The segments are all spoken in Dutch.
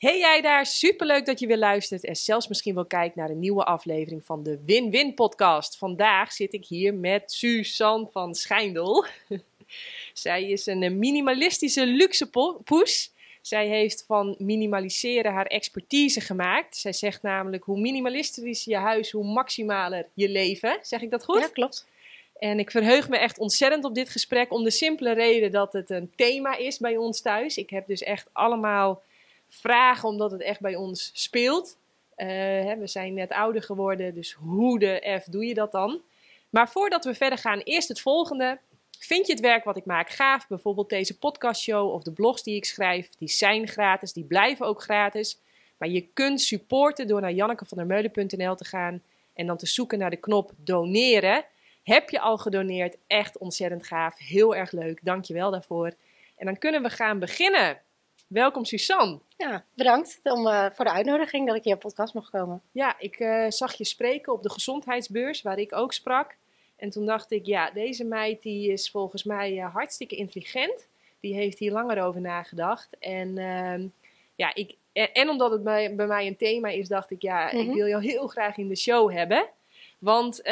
Hey jij daar, superleuk dat je weer luistert en zelfs misschien wel kijkt naar een nieuwe aflevering van de Win-Win podcast. Vandaag zit ik hier met Suzanne van Schijndel. Zij is een minimalistische luxe poes. Zij heeft van minimaliseren haar expertise gemaakt. Zij zegt namelijk, hoe minimalistisch je huis, hoe maximaler je leven. Zeg ik dat goed? Ja, klopt. En ik verheug me echt ontzettend op dit gesprek om de simpele reden dat het een thema is bij ons thuis. Ik heb dus echt allemaal vragen omdat het echt bij ons speelt. We zijn net ouder geworden, dus hoe de F doe je dat dan? Maar voordat we verder gaan, eerst het volgende. Vind je het werk wat ik maak gaaf? Bijvoorbeeld deze podcastshow of de blogs die ik schrijf, die zijn gratis, die blijven ook gratis. Maar je kunt supporten door naar jannekevandermeulen.nl te gaan en dan te zoeken naar de knop doneren. Heb je al gedoneerd? Echt ontzettend gaaf. Heel erg leuk. Dank je wel daarvoor. En dan kunnen we gaan beginnen. Welkom Suzanne. Ja, bedankt voor de uitnodiging dat ik hier op podcast mag komen. Ja, ik zag je spreken op de gezondheidsbeurs waar ik ook sprak. En toen dacht ik, ja, deze meid die is volgens mij hartstikke intelligent. Die heeft hier langer over nagedacht. En, en omdat het bij mij een thema is, dacht ik, ik wil jou heel graag in de show hebben. Want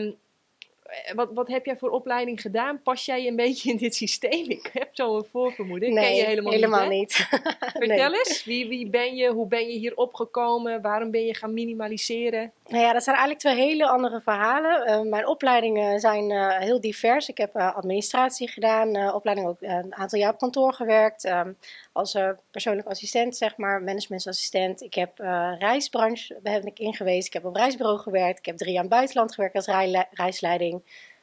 wat heb jij voor opleiding gedaan? Pas jij een beetje in dit systeem? Ik heb zo een voorvermoeden. Nee, ken je helemaal niet. Vertel eens, wie ben je? Hoe ben je hier opgekomen? Waarom ben je gaan minimaliseren? Nou ja, dat zijn eigenlijk twee hele andere verhalen. Mijn opleidingen zijn heel divers. Ik heb administratie gedaan, opleiding ook een aantal jaar op kantoor gewerkt. Als persoonlijk assistent, zeg maar, managementsassistent. Ik heb reisbranche ben ik in geweest. Ik heb op reisbureau gewerkt. Ik heb 3 jaar in het buitenland gewerkt als reisleiding.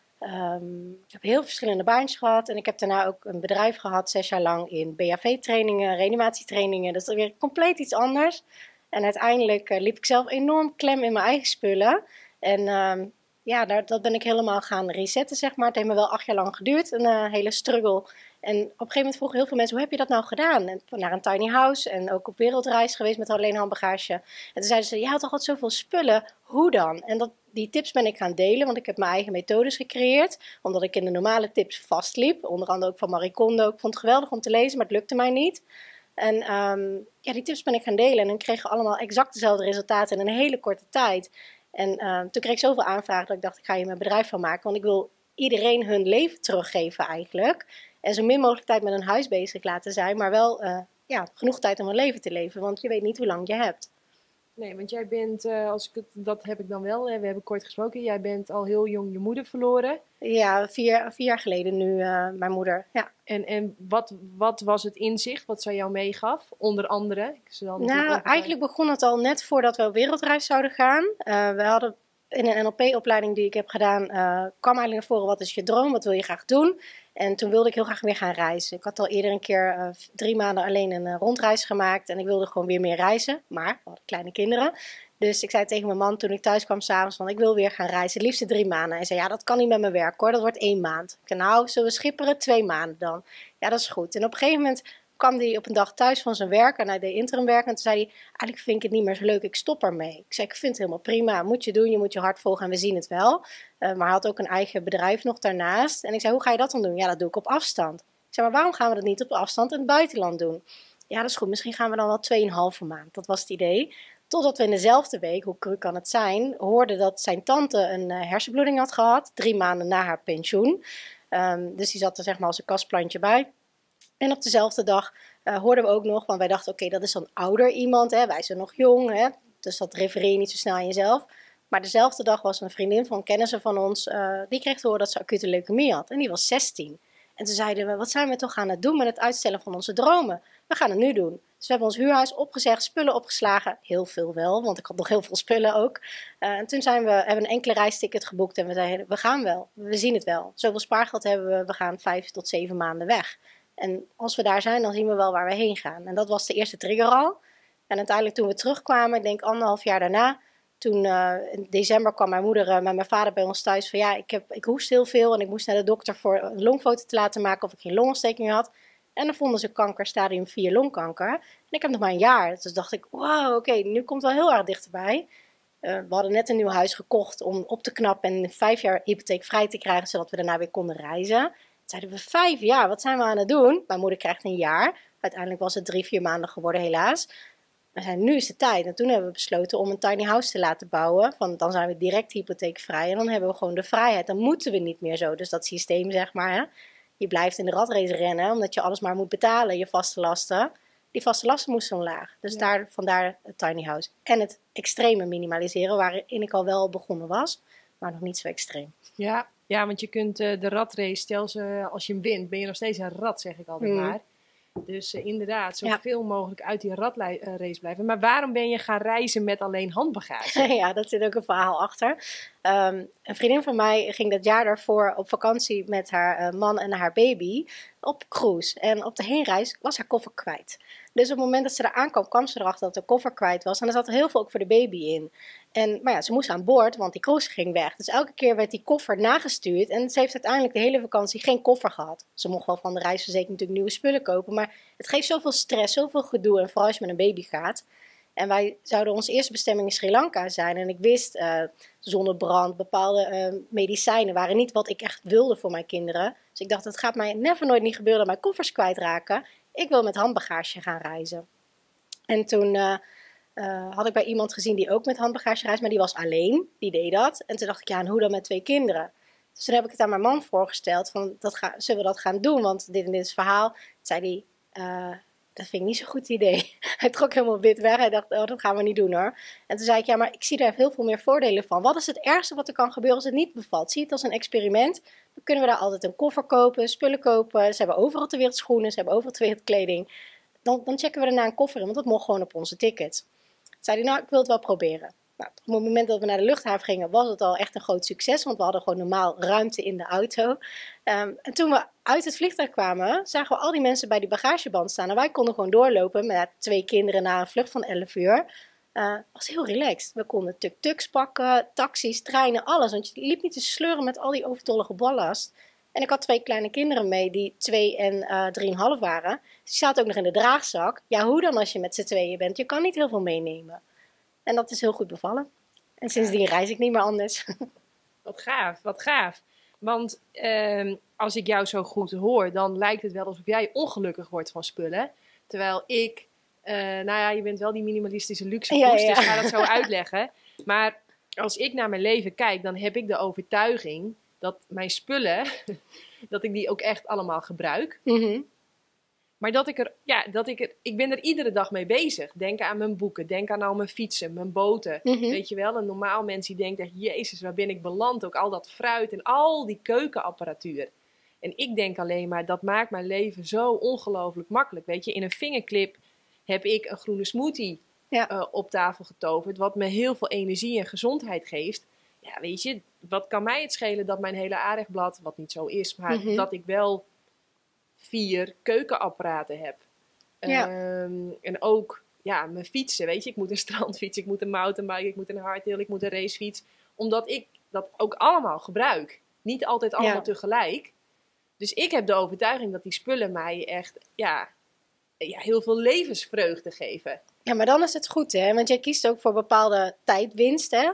Ik heb heel verschillende baantjes gehad. En ik heb daarna ook een bedrijf gehad, 6 jaar lang in BHV-trainingen, reanimatietrainingen. Dat is weer compleet iets anders. En uiteindelijk liep ik zelf enorm klem in mijn eigen spullen. En dat ben ik helemaal gaan resetten, zeg maar. Het heeft me wel 8 jaar lang geduurd, een hele struggle. En op een gegeven moment vroegen heel veel mensen, hoe heb je dat nou gedaan? En naar een tiny house en ook op wereldreis geweest met alleen handbagage. En toen zeiden ze, je had toch al zoveel spullen, hoe dan? En die tips ben ik gaan delen, want ik heb mijn eigen methodes gecreëerd. Omdat ik in de normale tips vastliep, onder andere ook van Marie Kondo. Ik vond het geweldig om te lezen, maar het lukte mij niet. En die tips ben ik gaan delen en dan kregen we allemaal exact dezelfde resultaten in een hele korte tijd. En toen kreeg ik zoveel aanvragen dat ik dacht, ik ga hier mijn bedrijf van maken. Want ik wil iedereen hun leven teruggeven eigenlijk. En zo min mogelijk tijd met een huis bezig laten zijn, maar wel genoeg tijd om een leven te leven. Want je weet niet hoe lang je hebt. Nee, want jij bent, dat heb ik dan wel, we hebben kort gesproken, jij bent al heel jong je moeder verloren. Ja, 4 jaar geleden nu, mijn moeder. Ja. En wat was het inzicht wat zij jou meegaf, onder andere? Eigenlijk begon het al net voordat we op wereldreis zouden gaan. We hadden in een NLP-opleiding die ik heb gedaan, kwam eigenlijk naar voren, wat is je droom, wat wil je graag doen? En toen wilde ik heel graag weer gaan reizen. Ik had al eerder een keer 3 maanden alleen een rondreis gemaakt en ik wilde gewoon weer meer reizen. Maar we hadden kleine kinderen. Dus ik zei tegen mijn man toen ik thuis kwam s'avonds van ik wil weer gaan reizen, het liefst 3 maanden. Hij zei ja, dat kan niet met mijn werk hoor, dat wordt 1 maand. Ik zei nou, zullen we schipperen 2 maanden dan? Ja, dat is goed. En op een gegeven moment kwam hij op een dag thuis van zijn werk en hij deed interimwerk. En toen zei hij, eigenlijk vind ik het niet meer zo leuk, ik stop ermee. Ik zei, ik vind het helemaal prima, moet je doen, je moet je hart volgen en we zien het wel. Maar hij had ook een eigen bedrijf nog daarnaast. En ik zei, hoe ga je dat dan doen? Ja, dat doe ik op afstand. Ik zei, maar waarom gaan we dat niet op afstand in het buitenland doen? Ja, dat is goed, misschien gaan we dan wel 2,5 maand. Dat was het idee. Totdat we in dezelfde week, hoe cru kan het zijn, hoorden dat zijn tante een hersenbloeding had gehad. 3 maanden na haar pensioen. Dus die zat er zeg maar als een kastplantje bij. En op dezelfde dag hoorden we ook nog, want wij dachten oké, dat is dan ouder iemand, hè? Wij zijn nog jong, hè? Dus dat refereer je niet zo snel aan jezelf. Maar dezelfde dag was een vriendin van kennissen van ons, die kreeg te horen dat ze acute leukemie had. En die was 16. En toen zeiden we, wat zijn we toch aan het doen met het uitstellen van onze dromen? We gaan het nu doen. Dus we hebben ons huurhuis opgezegd, spullen opgeslagen. Heel veel wel, want ik had nog heel veel spullen ook. En toen hebben we een enkele reisticket geboekt en we zeiden, we gaan wel. We zien het wel. Zoveel spaargeld hebben we gaan 5 tot 7 maanden weg. En als we daar zijn, dan zien we wel waar we heen gaan. En dat was de eerste trigger al. En uiteindelijk toen we terugkwamen, ik denk 1,5 jaar daarna, toen in december kwam mijn moeder met mijn vader bij ons thuis van ja, ik hoest heel veel en ik moest naar de dokter voor een longfoto te laten maken of ik geen longontsteking had. En dan vonden ze kanker, stadium 4 longkanker. En ik heb nog maar 1 jaar. Dus dacht ik, wow, oké, nu komt het wel heel erg dichterbij. We hadden net een nieuw huis gekocht om op te knappen en 5 jaar hypotheek vrij te krijgen, zodat we daarna weer konden reizen. Zeiden we 5 jaar, wat zijn we aan het doen? Mijn moeder krijgt 1 jaar. Uiteindelijk was het 3-4 maanden geworden helaas. We zijn nu is de tijd. En toen hebben we besloten om een tiny house te laten bouwen. Dan zijn we direct hypotheekvrij. En dan hebben we gewoon de vrijheid. Dan moeten we niet meer zo. Dus dat systeem, zeg maar. Hè? Je blijft in de ratrace rennen, omdat je alles maar moet betalen, je vaste lasten. Die vaste lasten moesten omlaag. Dus vandaar het tiny house. En het extreme minimaliseren, waarin ik al wel begonnen was. Maar nog niet zo extreem. Ja, want je kunt de ratrace, als je hem wint, ben je nog steeds een rat, zeg ik altijd maar. Dus inderdaad, zoveel mogelijk uit die ratrace blijven. Maar waarom ben je gaan reizen met alleen handbagage? Ja, dat zit ook een verhaal achter. Een vriendin van mij ging dat jaar daarvoor op vakantie met haar man en haar baby op cruise. En op de heenreis was haar koffer kwijt. Dus op het moment dat ze er aankwam, kwam ze erachter dat de koffer kwijt was. En er zat er heel veel ook voor de baby in. Maar ja, ze moest aan boord, want die cruise ging weg. Dus elke keer werd die koffer nagestuurd. En ze heeft uiteindelijk de hele vakantie geen koffer gehad. Ze mocht wel van de reisverzekering natuurlijk nieuwe spullen kopen. Maar het geeft zoveel stress, zoveel gedoe. En vooral als je met een baby gaat. En wij zouden onze eerste bestemming in Sri Lanka zijn. En ik wist, zonnebrand, bepaalde medicijnen waren niet wat ik echt wilde voor mijn kinderen. Dus ik dacht, het gaat mij nooit niet gebeuren dat mijn koffers kwijtraken. Ik wil met handbagage gaan reizen. En toen had ik bij iemand gezien die ook met handbagage reist, maar die was alleen. Die deed dat. En toen dacht ik, ja, en hoe dan met 2 kinderen? Dus toen heb ik het aan mijn man voorgesteld, van zullen we dat gaan doen? Want dit en dit is het verhaal. Toen zei hij, dat vind ik niet zo'n goed idee. Hij trok helemaal wit weg. Hij dacht, dat gaan we niet doen hoor. En toen zei ik, ja, maar ik zie daar heel veel meer voordelen van. Wat is het ergste wat er kan gebeuren als het niet bevalt? Zie het als een experiment. Dan kunnen we daar altijd een koffer kopen, spullen kopen. Ze hebben overal ter wereld schoenen, ze hebben overal ter wereld kleding. Dan checken we daarna een koffer in, want dat mocht gewoon op onze tickets. Toen zei hij, nou, ik wil het wel proberen. Nou, op het moment dat we naar de luchthaven gingen, was het al echt een groot succes. Want we hadden gewoon normaal ruimte in de auto. En toen we uit het vliegtuig kwamen, zagen we al die mensen bij die bagageband staan. En wij konden gewoon doorlopen met 2 kinderen na een vlucht van 11 uur. Het was heel relaxed. We konden tuk-tuks pakken, taxis, treinen, alles. Want je liep niet te sleuren met al die overtollige ballast. En ik had 2 kleine kinderen mee die 2 en 3,5 waren. Dus die zaten ook nog in de draagzak. Ja, hoe dan als je met z'n tweeën bent? Je kan niet heel veel meenemen. En dat is heel goed bevallen. En sindsdien reis ik niet meer anders. Wat gaaf. Want als ik jou zo goed hoor, dan lijkt het wel alsof jij ongelukkig wordt van spullen. Terwijl ik, je bent wel die minimalistische luxe poes, dus ik ga dat zo uitleggen. Maar als ik naar mijn leven kijk, dan heb ik de overtuiging dat mijn spullen, dat ik die ook echt allemaal gebruik. Mm-hmm. Maar ik ben er iedere dag mee bezig. Denk aan mijn boeken, denk aan al mijn fietsen, mijn boten. Mm-hmm. Weet je wel, een normaal mens die denkt echt, jezus, waar ben ik beland? Ook al dat fruit en al die keukenapparatuur. En ik denk alleen maar, dat maakt mijn leven zo ongelooflijk makkelijk. Weet je, in een vingerklip heb ik een groene smoothie op tafel getoverd, wat me heel veel energie en gezondheid geeft. Ja, weet je, wat kan mij het schelen dat mijn hele aardagblad, wat niet zo is, maar dat ik wel 4 keukenapparaten heb. En ook mijn fietsen, weet je. Ik moet een strandfiets, ik moet een mountainbike, ik moet een hardtail, ik moet een racefiets. Omdat ik dat ook allemaal gebruik. Niet altijd allemaal tegelijk. Dus ik heb de overtuiging dat die spullen mij echt heel veel levensvreugde geven. Ja, maar dan is het goed, hè? Want jij kiest ook voor bepaalde tijdwinst, hè?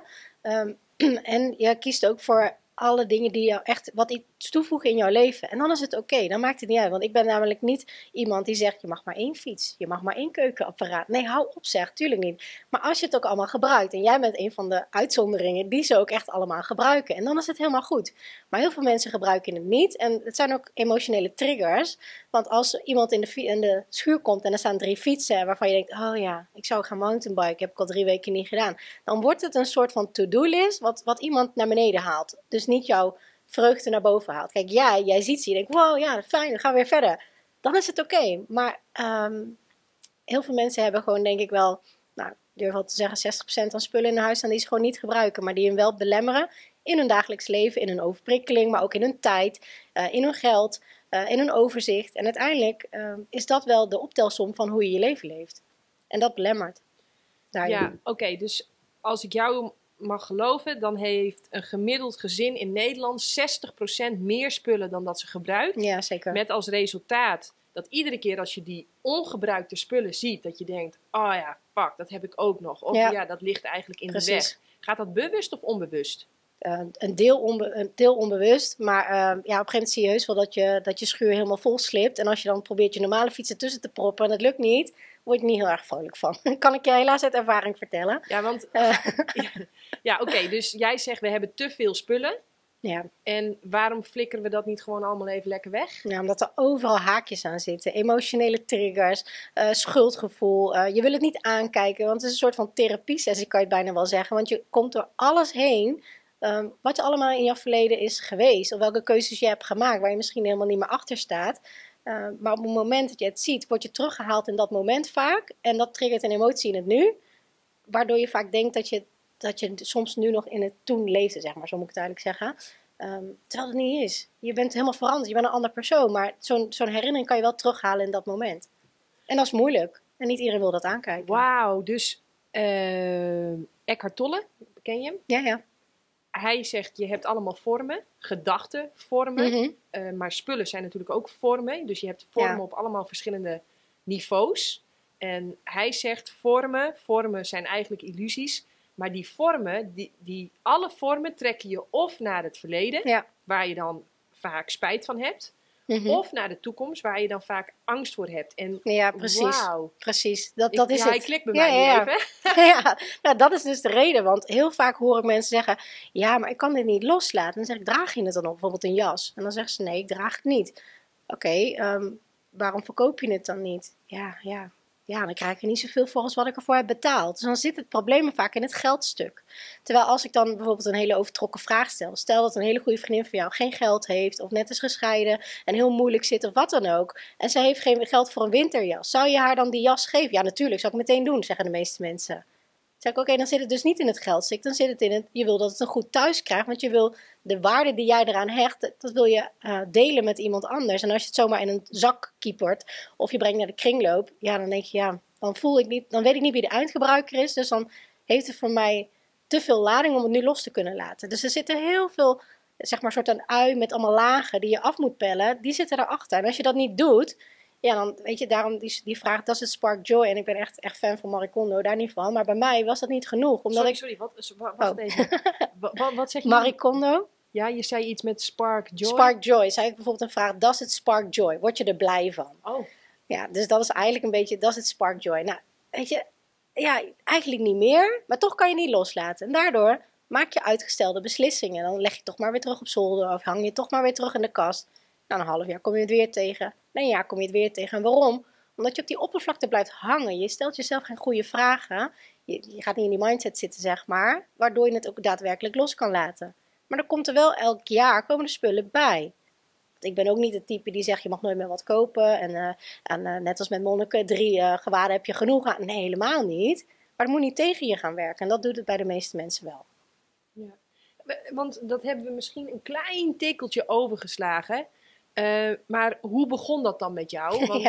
En jij kiest ook voor alle dingen die jou echt wat iets toevoegen in jouw leven. En dan is het oké, dan maakt het niet uit. Want ik ben namelijk niet iemand die zegt, je mag maar 1 fiets, je mag maar 1 keukenapparaat. Nee, hou op zeg, tuurlijk niet. Maar als je het ook allemaal gebruikt, en jij bent een van de uitzonderingen die ze ook echt allemaal gebruiken. En dan is het helemaal goed. Maar heel veel mensen gebruiken het niet. En het zijn ook emotionele triggers. Want als iemand in de schuur komt en er staan 3 fietsen waarvan je denkt, oh ja, ik zou gaan mountainbiken, heb ik al 3 weken niet gedaan. Dan wordt het een soort van to-do-list wat iemand naar beneden haalt. Dus niet jouw vreugde naar boven haalt. Kijk, jij ziet ze, je denkt, wow, ja, fijn, dan gaan we weer verder. Dan is het oké. Maar heel veel mensen hebben gewoon, denk ik wel, nou, ik durf wel te zeggen, 60% van spullen in huis staan die ze gewoon niet gebruiken. Maar die hen wel belemmeren in hun dagelijks leven, in hun overprikkeling, maar ook in hun tijd, in hun geld, in hun overzicht. En uiteindelijk is dat wel de optelsom van hoe je je leven leeft. En dat belemmert. Oké, dus als ik jou mag geloven, dan heeft een gemiddeld gezin in Nederland 60% meer spullen dan dat ze gebruikt. Ja, zeker. Met als resultaat dat iedere keer als je die ongebruikte spullen ziet, dat je denkt, oh ja, fuck, dat heb ik ook nog. Of dat ligt eigenlijk in de weg. Gaat dat bewust of onbewust? Een deel onbewust, maar op een gegeven moment zie je heus wel dat je schuur helemaal vol slipt. En als je dan probeert je normale fiets ertussen te proppen en dat lukt niet, word je niet heel erg vrolijk van. Kan ik je helaas uit ervaring vertellen. Ja, want... ja, oké. Dus jij zegt, we hebben te veel spullen. Ja. En waarom flikkeren we dat niet gewoon allemaal even lekker weg? Ja, omdat er overal haakjes aan zitten. Emotionele triggers, schuldgevoel. Je wil het niet aankijken, want het is een soort van therapiesessie, kan je het bijna wel zeggen. Want je komt door alles heen wat er allemaal in je verleden is geweest. Of welke keuzes je hebt gemaakt, waar je misschien helemaal niet meer achter staat. Maar op het moment dat je het ziet, word je teruggehaald in dat moment vaak. En dat triggert een emotie in het nu. Waardoor je vaak denkt dat je soms nu nog in het toen leefde, zeg maar. Zo moet ik het eigenlijk zeggen. Terwijl het niet is. Je bent helemaal veranderd. Je bent een ander persoon. Maar zo'n herinnering kan je wel terughalen in dat moment. En dat is moeilijk. En niet iedereen wil dat aankijken. Wauw, dus Eckhart Tolle, ken je hem? Ja, ja. Hij zegt, je hebt allemaal vormen, gedachten, vormen. Maar spullen zijn natuurlijk ook vormen. Dus je hebt vormen op allemaal verschillende niveaus. En hij zegt, vormen zijn eigenlijk illusies. Maar die vormen, alle vormen trekken je of naar het verleden, waar je dan vaak spijt van hebt. Of naar de toekomst, waar je dan vaak angst voor hebt. En ja, precies. Wauw. Precies. Dat is het. Hij klikt bij mij nu even. Ja, nou, dat is dus de reden. Want heel vaak hoor ik mensen zeggen, ja, maar ik kan dit niet loslaten. Dan zeg ik, draag je het dan op? Bijvoorbeeld een jas. En dan zeggen ze, nee, ik draag het niet. Oké, waarom verkoop je het dan niet? Ja, dan krijg ik er niet zoveel voor als wat ik ervoor heb betaald. Dus dan zit het probleem vaak in het geldstuk. Terwijl als ik dan bijvoorbeeld een hele overtrokken vraag stel. Stel dat een hele goede vriendin van jou geen geld heeft. Of net is gescheiden en heel moeilijk zit of wat dan ook. En zij heeft geen geld voor een winterjas. Zou je haar dan die jas geven? Ja, natuurlijk, zou ik meteen doen, zeggen de meeste mensen. Dan zeg ik, oké, dan zit het dus niet in het geldstuk. Dan zit het in het, je wil dat het een goed thuis krijgt. Want je wil de waarde die jij eraan hecht, dat wil je delen met iemand anders. En als je het zomaar in een zak kiepert, of je brengt naar de kringloop, ja, dan denk je, ja, dan weet ik niet wie de eindgebruiker is. Dus dan heeft het voor mij te veel lading om het nu los te kunnen laten. Dus er zitten heel veel, zeg maar, soort een ui met allemaal lagen die je af moet pellen. Die zitten erachter. En als je dat niet doet, ja, dan weet je, daarom die vraag, does it spark joy? En ik ben echt fan van Marie Kondo, daar niet van. Maar bij mij was dat niet genoeg. Omdat sorry, wat even. Wat zeg je? Marie Kondo? Ja, je zei iets met spark joy. Spark joy. Zij heeft bijvoorbeeld een vraag, does it spark joy? Word je er blij van? Oh. Ja, dus dat is eigenlijk een beetje, does it spark joy? Nou, weet je, ja, eigenlijk niet meer, maar toch kan je niet loslaten. En daardoor maak je uitgestelde beslissingen. Dan leg je toch maar weer terug op zolder of hang je toch maar weer terug in de kast. Na een half jaar kom je het weer tegen. Na een jaar kom je het weer tegen. En waarom? Omdat je op die oppervlakte blijft hangen. Je stelt jezelf geen goede vragen. Je gaat niet in die mindset zitten, zeg maar. Waardoor je het ook daadwerkelijk los kan laten. Maar er komt er wel elk jaar komen er spullen bij. Ik ben ook niet het type die zegt, je mag nooit meer wat kopen. En net als met Monneke, 3 gewaden heb je genoeg aan. Nee, helemaal niet. Maar het moet niet tegen je gaan werken. En dat doet het bij de meeste mensen wel. Ja. Want dat hebben we misschien een klein tikkeltje overgeslagen. Maar hoe begon dat dan met jou? Want,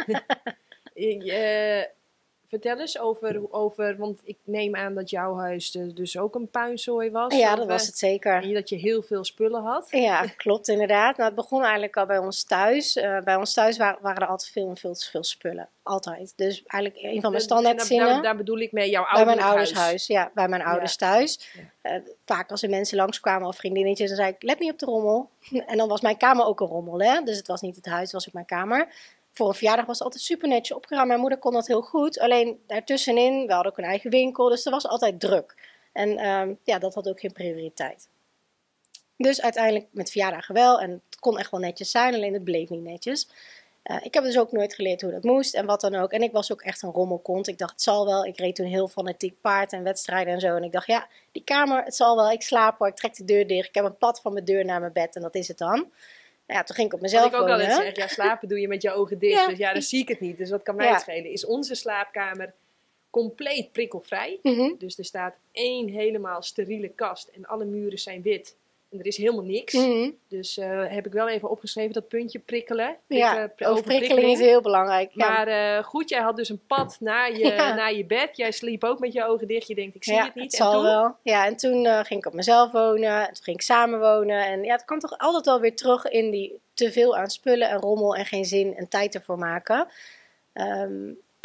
vertel eens over, want ik neem aan dat jouw huis dus ook een puinzooi was. Ja, dat was het zeker. En dat je heel veel spullen had. Ja, klopt inderdaad. Nou, het begon eigenlijk al bij ons thuis. Bij ons thuis waren er altijd veel te veel spullen. Altijd. Dus eigenlijk een van mijn standaardzinnen. Daar bedoel ik mee jouw ouderlijk huis. Bij mijn ouders huis. Ja, bij mijn ouders thuis. Ja. Vaak als er mensen langskwamen of vriendinnetjes, dan zei ik, let niet op de rommel. En dan was mijn kamer ook een rommel, hè. Dus het was niet het huis, het was ook mijn kamer. Voor een verjaardag was het altijd super netjes opgeruimd. Mijn moeder kon dat heel goed. Alleen daartussenin, we hadden ook een eigen winkel. Dus er was altijd druk. En dat had ook geen prioriteit. Dus uiteindelijk met verjaardagen wel. En het kon echt wel netjes zijn. Alleen het bleef niet netjes. Ik heb dus ook nooit geleerd hoe dat moest. En wat dan ook. En ik was ook echt een rommelkont. Ik dacht, het zal wel. Ik reed toen heel fanatiek paard en wedstrijden en zo. En ik dacht, ja, die kamer, het zal wel. Ik slaap hoor. Ik trek de deur dicht. Ik heb een pad van mijn deur naar mijn bed. En dat is het dan. Ja, toen ging ik op mezelf wonen. Wat ik ook altijd zeg, ja, slapen doe je met je ogen dicht. Ja. Dus ja, dan zie ik het niet. Dus wat kan mij het schelen? Is onze slaapkamer compleet prikkelvrij. Dus er staat 1 helemaal steriele kast. En alle muren zijn wit. En er is helemaal niks. Dus heb ik wel even opgeschreven dat puntje prikkelen. Overprikkeling is heel belangrijk. Maar goed, jij had dus een pad naar je bed. Jij sliep ook met je ogen dicht. Je denkt, ik zie het niet. Het zal wel. Ja, en toen ging ik op mezelf wonen. En toen ging ik samen wonen. En ja, het kwam toch altijd wel weer terug in die te veel aan spullen en rommel en geen zin en tijd ervoor maken. En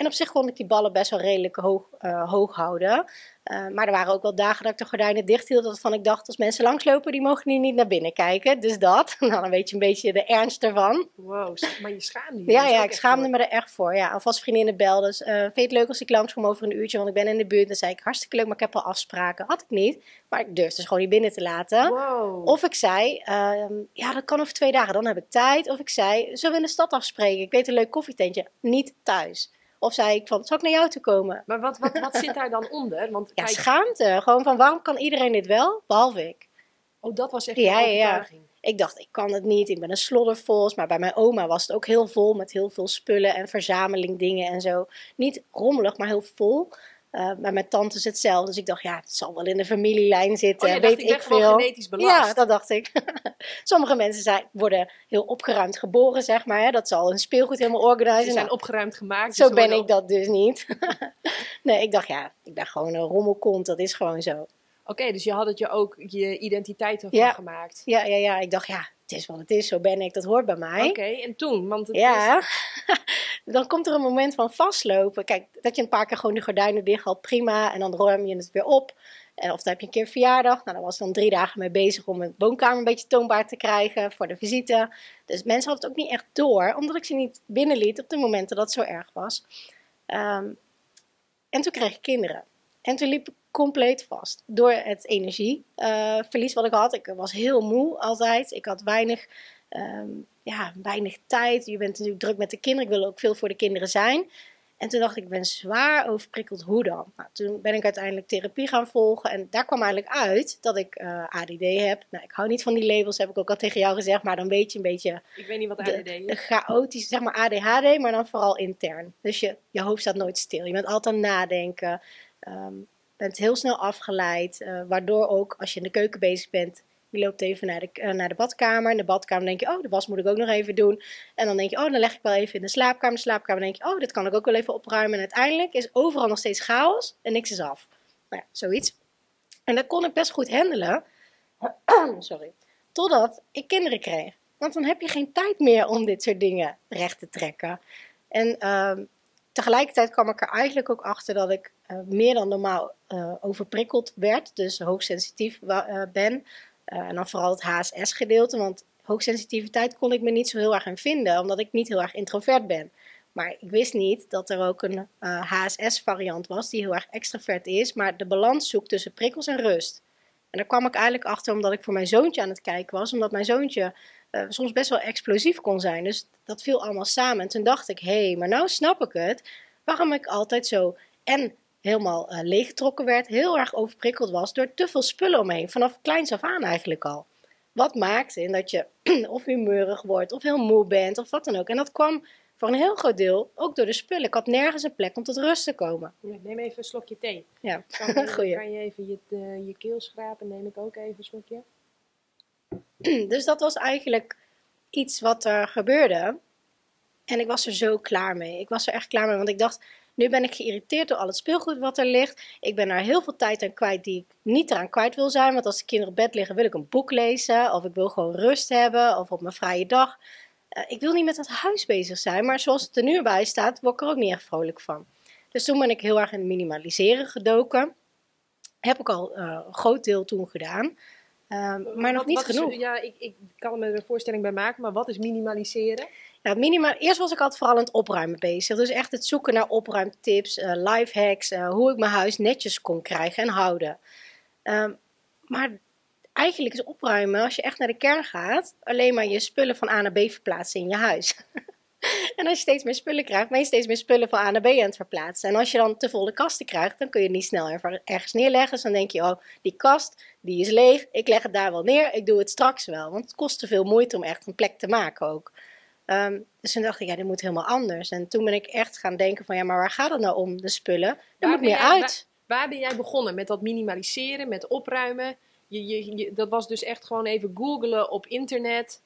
En op zich kon ik die ballen best wel redelijk hoog houden. Maar er waren ook wel dagen dat ik de gordijnen dicht hield. Waarvan ik dacht, als mensen langslopen, die mogen hier niet naar binnen kijken. Dus dat. Nou, dan weet je een beetje de ernst ervan. Wow, maar je schaamde je. Ja, ik schaamde me er echt voor. Ja, alvast vriendinnen belden. Vind je het leuk als ik langskom over een uurtje? Want ik ben in de buurt. Dan zei ik, hartstikke leuk, maar ik heb al afspraken. Had ik niet. Maar ik durfde ze gewoon niet binnen te laten. Wow. Of ik zei, dat kan over 2 dagen. Dan heb ik tijd. Of ik zei, zullen we in de stad afspreken? Ik weet een leuk koffietentje. Niet thuis. Of zei ik van, zal ik naar jou toe komen? Maar wat zit daar dan onder? Want, Ja, kijk, schaamte. Gewoon van, waarom kan iedereen dit wel, behalve ik? oh, dat was echt een overtuiging. Ik dacht, ik kan het niet. Ik ben een sloddervos. Maar bij mijn oma was het ook heel vol met heel veel spullen en verzameling dingen en zo. Niet rommelig, maar heel vol. Bij mijn tante is hetzelfde. Dus ik dacht, ja, het zal wel in de familielijn zitten. Oh, weet ik ben gewoon veel. genetisch belast. Ja, dat dacht ik. Sommige mensen worden heel opgeruimd geboren, zeg maar. Hè? Dat zal hun speelgoed helemaal organiseren. Ze zijn opgeruimd gemaakt. Zo ben ik dat dus niet. Nee, ik dacht, ik ben gewoon een rommelkont. Dat is gewoon zo. Oké, dus je had het je ook je identiteit ervan gemaakt. Ja. Ik dacht, het is wat het is. Zo ben ik. Dat hoort bij mij. Oké, en toen? Want het dan komt er een moment van vastlopen. Kijk, dat je een paar keer gewoon de gordijnen dicht had, prima. En dan ruim je het weer op. En of dan heb je een keer verjaardag. Nou, daar was ik dan 3 dagen mee bezig om mijn woonkamer een beetje toonbaar te krijgen voor de visite. Dus mensen hadden het ook niet echt door, omdat ik ze niet binnenliet op de momenten dat het zo erg was. En toen kreeg ik kinderen. En toen liep ik compleet vast. Door het energieverlies wat ik had. Ik was heel moe altijd. Ik had weinig tijd. Je bent natuurlijk druk met de kinderen. Ik wil ook veel voor de kinderen zijn. En toen dacht ik, ik ben zwaar overprikkeld. Hoe dan? Nou, toen ben ik uiteindelijk therapie gaan volgen. En daar kwam eigenlijk uit dat ik ADD heb. Nou, ik hou niet van die labels, heb ik ook al tegen jou gezegd. Maar dan weet je een beetje... Ik weet niet wat ADD is. De chaotisch, zeg maar ADHD, maar dan vooral intern. Dus je hoofd staat nooit stil. Je bent altijd aan het nadenken. Bent heel snel afgeleid. Waardoor ook, als je in de keuken bezig bent... Je loopt even naar de badkamer. In de badkamer denk je, oh, de was moet ik ook nog even doen. En dan denk je, oh, dan leg ik wel even in de slaapkamer. De slaapkamer denk je, oh, dit kan ik ook wel even opruimen. En uiteindelijk is overal nog steeds chaos en niks is af. Nou ja, zoiets. En dat kon ik best goed handelen. Sorry. Totdat ik kinderen kreeg. Want dan heb je geen tijd meer om dit soort dingen recht te trekken. En tegelijkertijd kwam ik er eigenlijk ook achter dat ik meer dan normaal overprikkeld werd. Dus hoogsensitief ben. En dan vooral het HSS-gedeelte, want hoogsensitiviteit kon ik me niet zo heel erg in vinden, omdat ik niet heel erg introvert ben. Maar ik wist niet dat er ook een HSS-variant was, die heel erg extravert is, maar de balans zoekt tussen prikkels en rust. En daar kwam ik eigenlijk achter omdat ik voor mijn zoontje aan het kijken was, omdat mijn zoontje soms best wel explosief kon zijn. Dus dat viel allemaal samen. En toen dacht ik, maar nou snap ik het, waarom ik altijd zo en helemaal leeggetrokken werd, heel erg overprikkeld was door te veel spullen omheen, vanaf kleins af aan eigenlijk al. Wat maakt in dat je of humeurig wordt, of heel moe bent, of wat dan ook. En dat kwam voor een heel groot deel ook door de spullen. Ik had nergens een plek om tot rust te komen. Ja, neem even een slokje thee. Ja, goeie. Kan je even je keel schrapen? Neem ik ook even een slokje. Dus dat was eigenlijk iets wat er gebeurde. En ik was er zo klaar mee. Ik was er echt klaar mee, want ik dacht, nu ben ik geïrriteerd door al het speelgoed wat er ligt. Ik ben er heel veel tijd aan kwijt die ik niet eraan kwijt wil zijn. Want als de kinderen op bed liggen, wil ik een boek lezen. Of ik wil gewoon rust hebben. Of op mijn vrije dag. Ik wil niet met het huis bezig zijn. Maar zoals het er nu bij staat, word ik er ook niet echt vrolijk van. Dus toen ben ik heel erg in het minimaliseren gedoken. Heb ik al een groot deel toen gedaan. Maar nog niet genoeg. Ik kan me er een voorstelling bij maken. Maar wat is minimaliseren? Ja, eerst was ik altijd vooral aan het opruimen bezig. Dus echt het zoeken naar opruimtips, lifehacks, hoe ik mijn huis netjes kon krijgen en houden. Maar eigenlijk is opruimen, als je echt naar de kern gaat, alleen maar je spullen van A naar B verplaatsen in je huis. En als je steeds meer spullen krijgt, ben je steeds meer spullen van A naar B aan het verplaatsen. En als je dan te volle kasten krijgt, dan kun je het niet snel ergens neerleggen. Dus dan denk je, oh, die kast, die is leeg, ik leg het daar wel neer, ik doe het straks wel. Want het kost te veel moeite om echt een plek te maken ook. Dus toen dacht ik, dit moet helemaal anders. En toen ben ik echt gaan denken van, maar waar gaat het nou om, de spullen? Er moet meer uit. Waar ben jij begonnen met dat minimaliseren, met opruimen? Dat was dus echt gewoon even googlen op internet.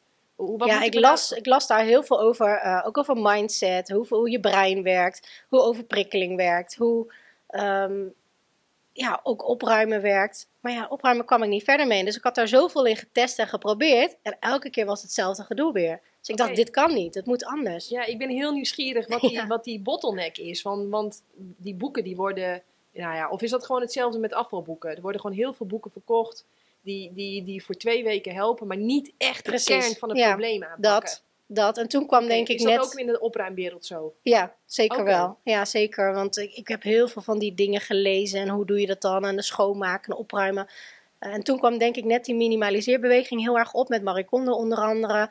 Ik las daar heel veel over, ook over mindset, hoe je brein werkt, hoe overprikkeling werkt, hoe ja, ook opruimen werkt. Maar ja, opruimen kwam ik niet verder mee. Dus ik had daar zoveel in getest en geprobeerd. En elke keer was hetzelfde gedoe weer. Dus ik dacht, dit kan niet. Het moet anders. Ja, ik ben heel nieuwsgierig wat die bottleneck is. Want die boeken die worden... Nou ja, of is dat gewoon hetzelfde met afvalboeken? Er worden gewoon heel veel boeken verkocht die voor 2 weken helpen, maar niet echt de kern van het probleem aanpakken. Dat. En toen kwam denk ik net... Is dat ook in de opruimwereld zo? Ja, zeker wel. Ja, zeker. Want ik heb heel veel van die dingen gelezen. En hoe doe je dat dan? En de schoonmaken en opruimen. En toen kwam denk ik net die minimaliseerbeweging heel erg op. Met Marie Kondo onder andere.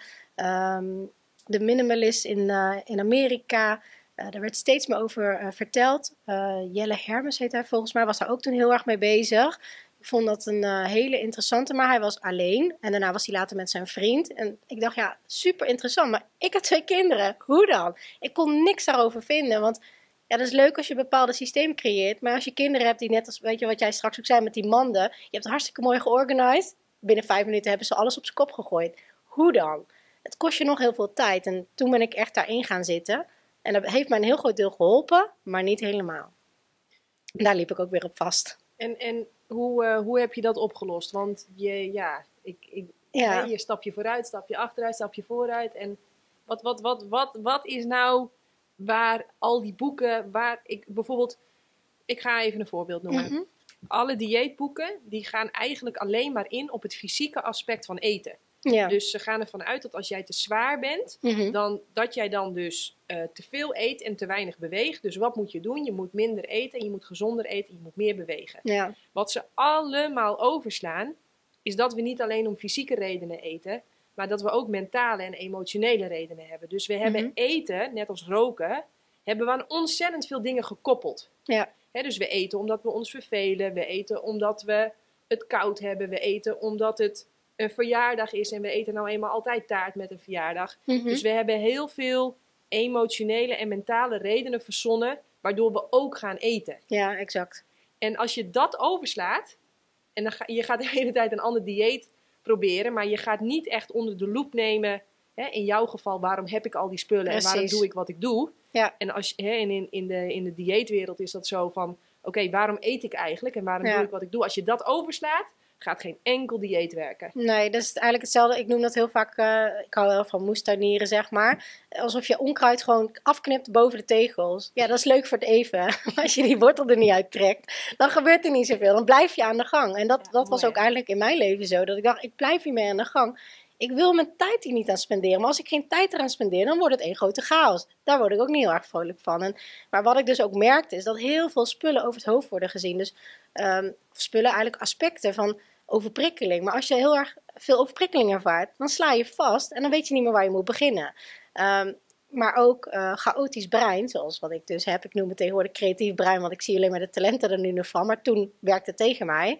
De minimalist in Amerika. Er werd steeds meer over verteld. Jelle Hermes heet hij volgens mij. Was daar ook toen heel erg mee bezig. Ik vond dat een hele interessante, maar hij was alleen. En daarna was hij later met zijn vriend. En ik dacht, ja, super interessant. Maar ik had 2 kinderen. Hoe dan? Ik kon niks daarover vinden. Want ja, dat is leuk als je bepaalde systeem creëert. Maar als je kinderen hebt die net als, weet je wat jij straks ook zei met die manden. Je hebt het hartstikke mooi georganiseerd. Binnen 5 minuten hebben ze alles op zijn kop gegooid. Hoe dan? Het kost je nog heel veel tijd. En toen ben ik echt daarin gaan zitten. En dat heeft mij een heel groot deel geholpen, maar niet helemaal. En daar liep ik ook weer op vast. En hoe heb je dat opgelost? Want je stapje vooruit, stapje achteruit, stapje vooruit. En wat is nou waar al die boeken, ik ga even een voorbeeld noemen. Mm-hmm. Alle dieetboeken, die gaan eigenlijk alleen maar in op het fysieke aspect van eten. Ja. Dus ze gaan ervan uit dat als jij te zwaar bent, dat jij dan dus te veel eet en te weinig beweegt. Dus wat moet je doen? Je moet minder eten, je moet gezonder eten, je moet meer bewegen. Ja. Wat ze allemaal overslaan, is dat we niet alleen om fysieke redenen eten, maar dat we ook mentale en emotionele redenen hebben. Dus we hebben eten, net als roken, hebben we aan ontzettend veel dingen gekoppeld. Ja. Dus we eten omdat we ons vervelen, we eten omdat we het koud hebben, we eten omdat het een verjaardag is en we eten nou eenmaal altijd taart met een verjaardag. Mm-hmm. Dus we hebben heel veel emotionele en mentale redenen verzonnen waardoor we ook gaan eten. Ja, exact. En als je dat overslaat en dan je gaat de hele tijd een ander dieet proberen, maar je gaat niet echt onder de loep nemen, in jouw geval, waarom heb ik al die spullen en waarom doe ik wat ik doe. Ja. En in de dieetwereld is dat zo van, oké, waarom eet ik eigenlijk en waarom doe ik wat ik doe? Als je dat overslaat, gaat geen enkel dieet werken. Nee, dat is eigenlijk hetzelfde. Ik noem dat heel vaak, ik hou wel van moestuinieren, zeg maar. Alsof je onkruid gewoon afknipt boven de tegels. Ja, dat is leuk voor het even. Maar als je die wortel er niet uittrekt, dan gebeurt er niet zoveel. Dan blijf je aan de gang. En dat was ook eigenlijk in mijn leven zo. Dat ik dacht, ik blijf hiermee aan de gang. Ik wil mijn tijd hier niet aan spenderen. Maar als ik geen tijd eraan spendeer, dan wordt het één grote chaos. Daar word ik ook niet heel erg vrolijk van. Maar wat ik dus ook merkte, is dat heel veel spullen over het hoofd worden gezien. Dus spullen, eigenlijk aspecten van overprikkeling. Maar als je heel erg veel overprikkeling ervaart, dan sla je vast en dan weet je niet meer waar je moet beginnen. Maar ook chaotisch brein, zoals wat ik dus heb. Ik noem het tegenwoordig creatief brein, want ik zie alleen maar de talenten er nu nog van. Maar toen werkte het tegen mij.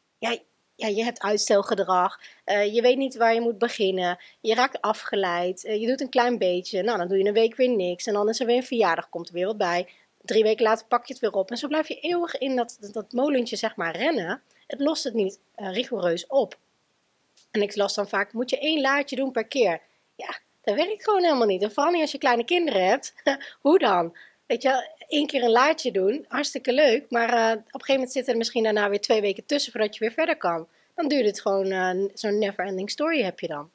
Ja, je hebt uitstelgedrag. Je weet niet waar je moet beginnen. Je raakt afgeleid. Je doet een klein beetje. Nou, dan doe je een week weer niks. En dan is er weer een verjaardag, komt er weer wat bij. 3 weken later pak je het weer op. En zo blijf je eeuwig in dat molentje, zeg maar, rennen. Het lost het niet rigoureus op. En ik las dan vaak, moet je 1 laadje doen per keer. Ja, dat werkt gewoon helemaal niet. En vooral niet als je kleine kinderen hebt. Hoe dan? Weet je, 1 keer een laadje doen, hartstikke leuk. Maar op een gegeven moment zitten er misschien daarna weer 2 weken tussen voordat je weer verder kan. Dan duurt het gewoon zo'n never ending story heb je dan.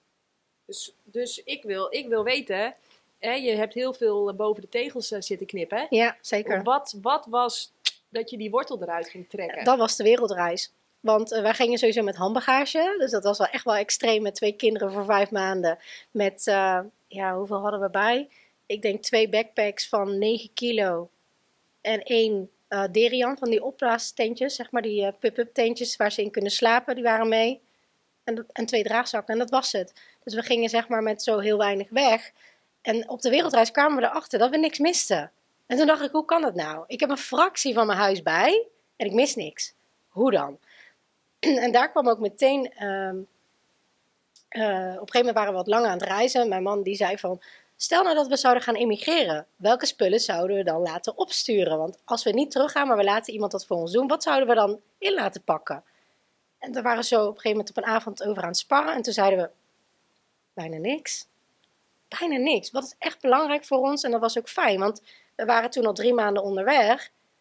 Dus ik wil weten, je hebt heel veel boven de tegels zitten knippen. Ja, zeker. Wat was dat je die wortel eruit ging trekken? Dat was de wereldreis. Want wij gingen sowieso met handbagage. Dus dat was wel echt wel extreem met 2 kinderen voor 5 maanden. Met, hoeveel hadden we bij? Ik denk 2 backpacks van 9 kilo. En 1 Derian van die opblaastentjes. Zeg maar die pop-up tentjes waar ze in kunnen slapen. Die waren mee. En 2 draagzakken. En dat was het. Dus we gingen zeg maar met zo heel weinig weg. En op de wereldreis kwamen we erachter dat we niks misten. En toen dacht ik, hoe kan dat nou? Ik heb een fractie van mijn huis bij. En ik mis niks. Hoe dan? En daar kwam ook meteen, op een gegeven moment waren we wat langer aan het reizen. Mijn man die zei van, stel nou dat we zouden gaan emigreren. Welke spullen zouden we dan laten opsturen? Want als we niet teruggaan, maar we laten iemand dat voor ons doen, wat zouden we dan in laten pakken? En daar waren we zo op een gegeven moment op een avond over aan het sparren. En toen zeiden we, bijna niks. Bijna niks. Wat is echt belangrijk voor ons? En dat was ook fijn, want we waren toen al 3 maanden onderweg.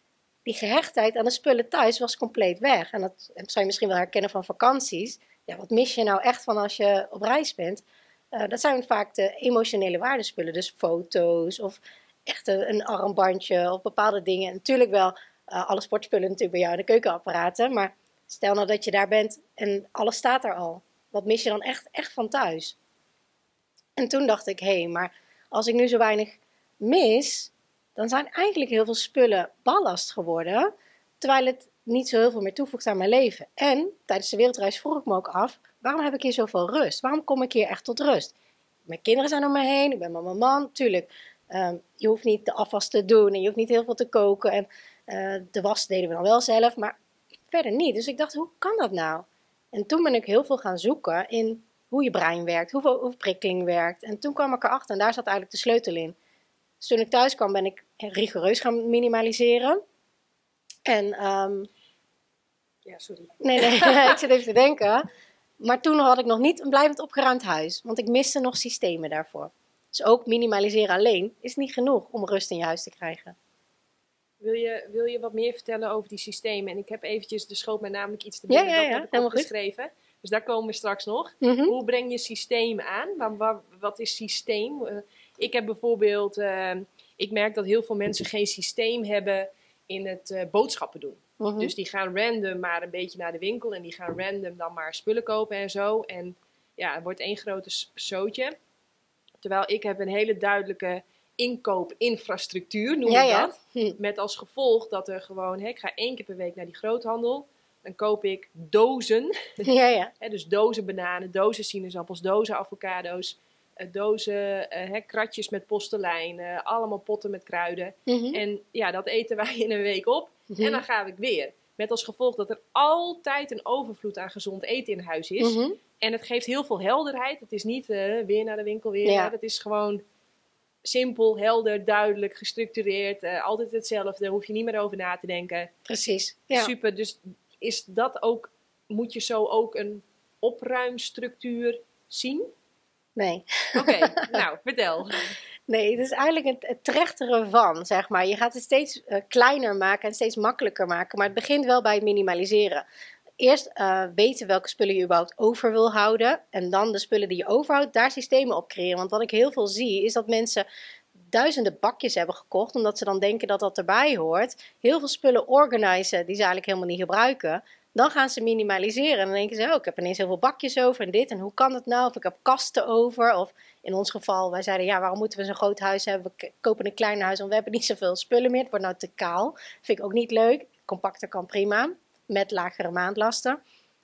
die gehechtheid aan de spullen thuis was compleet weg. En dat zou je misschien wel herkennen van vakanties. Ja, wat mis je nou echt van als je op reis bent? Dat zijn vaak de emotionele waardespullen. Dus foto's of echt een armbandje of bepaalde dingen. En natuurlijk wel alle sportspullen natuurlijk bij jou in de keukenapparaten. Maar stel nou dat je daar bent en alles staat er al. Wat mis je dan echt van thuis? En toen dacht ik, hé, maar als ik nu zo weinig mis, dan zijn eigenlijk heel veel spullen ballast geworden, terwijl het niet zo heel veel meer toevoegt aan mijn leven. En tijdens de wereldreis vroeg ik me ook af, waarom heb ik hier zoveel rust? Waarom kom ik hier echt tot rust? Mijn kinderen zijn om me heen, ik ben met mijn man, tuurlijk. Je hoeft niet de afwas te doen en je hoeft niet heel veel te koken. En de was deden we dan wel zelf, maar verder niet. Dus ik dacht, hoe kan dat nou? En toen ben ik heel veel gaan zoeken in hoe je brein werkt, hoe prikkeling werkt. En toen kwam ik erachter en daar zat eigenlijk de sleutel in. Dus toen ik thuis kwam ben ik rigoureus gaan minimaliseren. En, ja, sorry. Nee, ik zit even te denken. Maar toen had ik nog niet een blijvend opgeruimd huis. Want ik miste nog systemen daarvoor. Dus ook minimaliseren alleen is niet genoeg om rust in je huis te krijgen. Wil je wat meer vertellen over die systemen? En ik heb eventjes, er schoot mij namelijk iets te binnen, dat heb ik opgeschreven. Dus daar komen we straks nog. Mm-hmm. Hoe breng je systemen aan? Wat is systeem? Ik heb bijvoorbeeld, ik merk dat heel veel mensen geen systeem hebben in het boodschappen doen. Mm-hmm. Dus die gaan random maar een beetje naar de winkel en die gaan random dan maar spullen kopen en zo. En ja, het wordt één grote zootje. Terwijl ik heb een hele duidelijke inkoopinfrastructuur, noem ik dat. Met als gevolg dat er gewoon, ik ga 1 keer per week naar die groothandel. Dan koop ik dozen. Dus dozen bananen, dozen sinaasappels, dozen avocado's. Dozen, kratjes met postelijn. Allemaal potten met kruiden. Mm-hmm. En ja, dat eten wij in een week op. Mm-hmm. En dan ga ik weer. Met als gevolg dat er altijd een overvloed aan gezond eten in huis is. Mm-hmm. En het geeft heel veel helderheid. Het is niet weer naar de winkel weer. Ja. Het is gewoon simpel, helder, duidelijk, gestructureerd. Altijd hetzelfde. Daar hoef je niet meer over na te denken. Precies. Ja. Super. Dus is dat ook, moet je zo ook een opruimstructuur zien? Nee. Oké, nou, vertel. Nee, het is eigenlijk het trechteren van, zeg maar. Je gaat het steeds kleiner maken en steeds makkelijker maken. Maar het begint wel bij het minimaliseren. Eerst weten welke spullen je überhaupt over wil houden. En dan de spullen die je overhoudt, daar systemen op creëren. Want wat ik heel veel zie, is dat mensen duizenden bakjes hebben gekocht, omdat ze dan denken dat dat erbij hoort. Heel veel spullen organisen die ze eigenlijk helemaal niet gebruiken. Dan gaan ze minimaliseren en dan denken ze, oh, ik heb ineens heel veel bakjes over en dit en hoe kan dat nou? Of ik heb kasten over. Of in ons geval, wij zeiden, ja, waarom moeten we zo'n groot huis hebben? We kopen een klein huis, want we hebben niet zoveel spullen meer. Het wordt nou te kaal. Vind ik ook niet leuk. Compacter kan prima, met lagere maandlasten.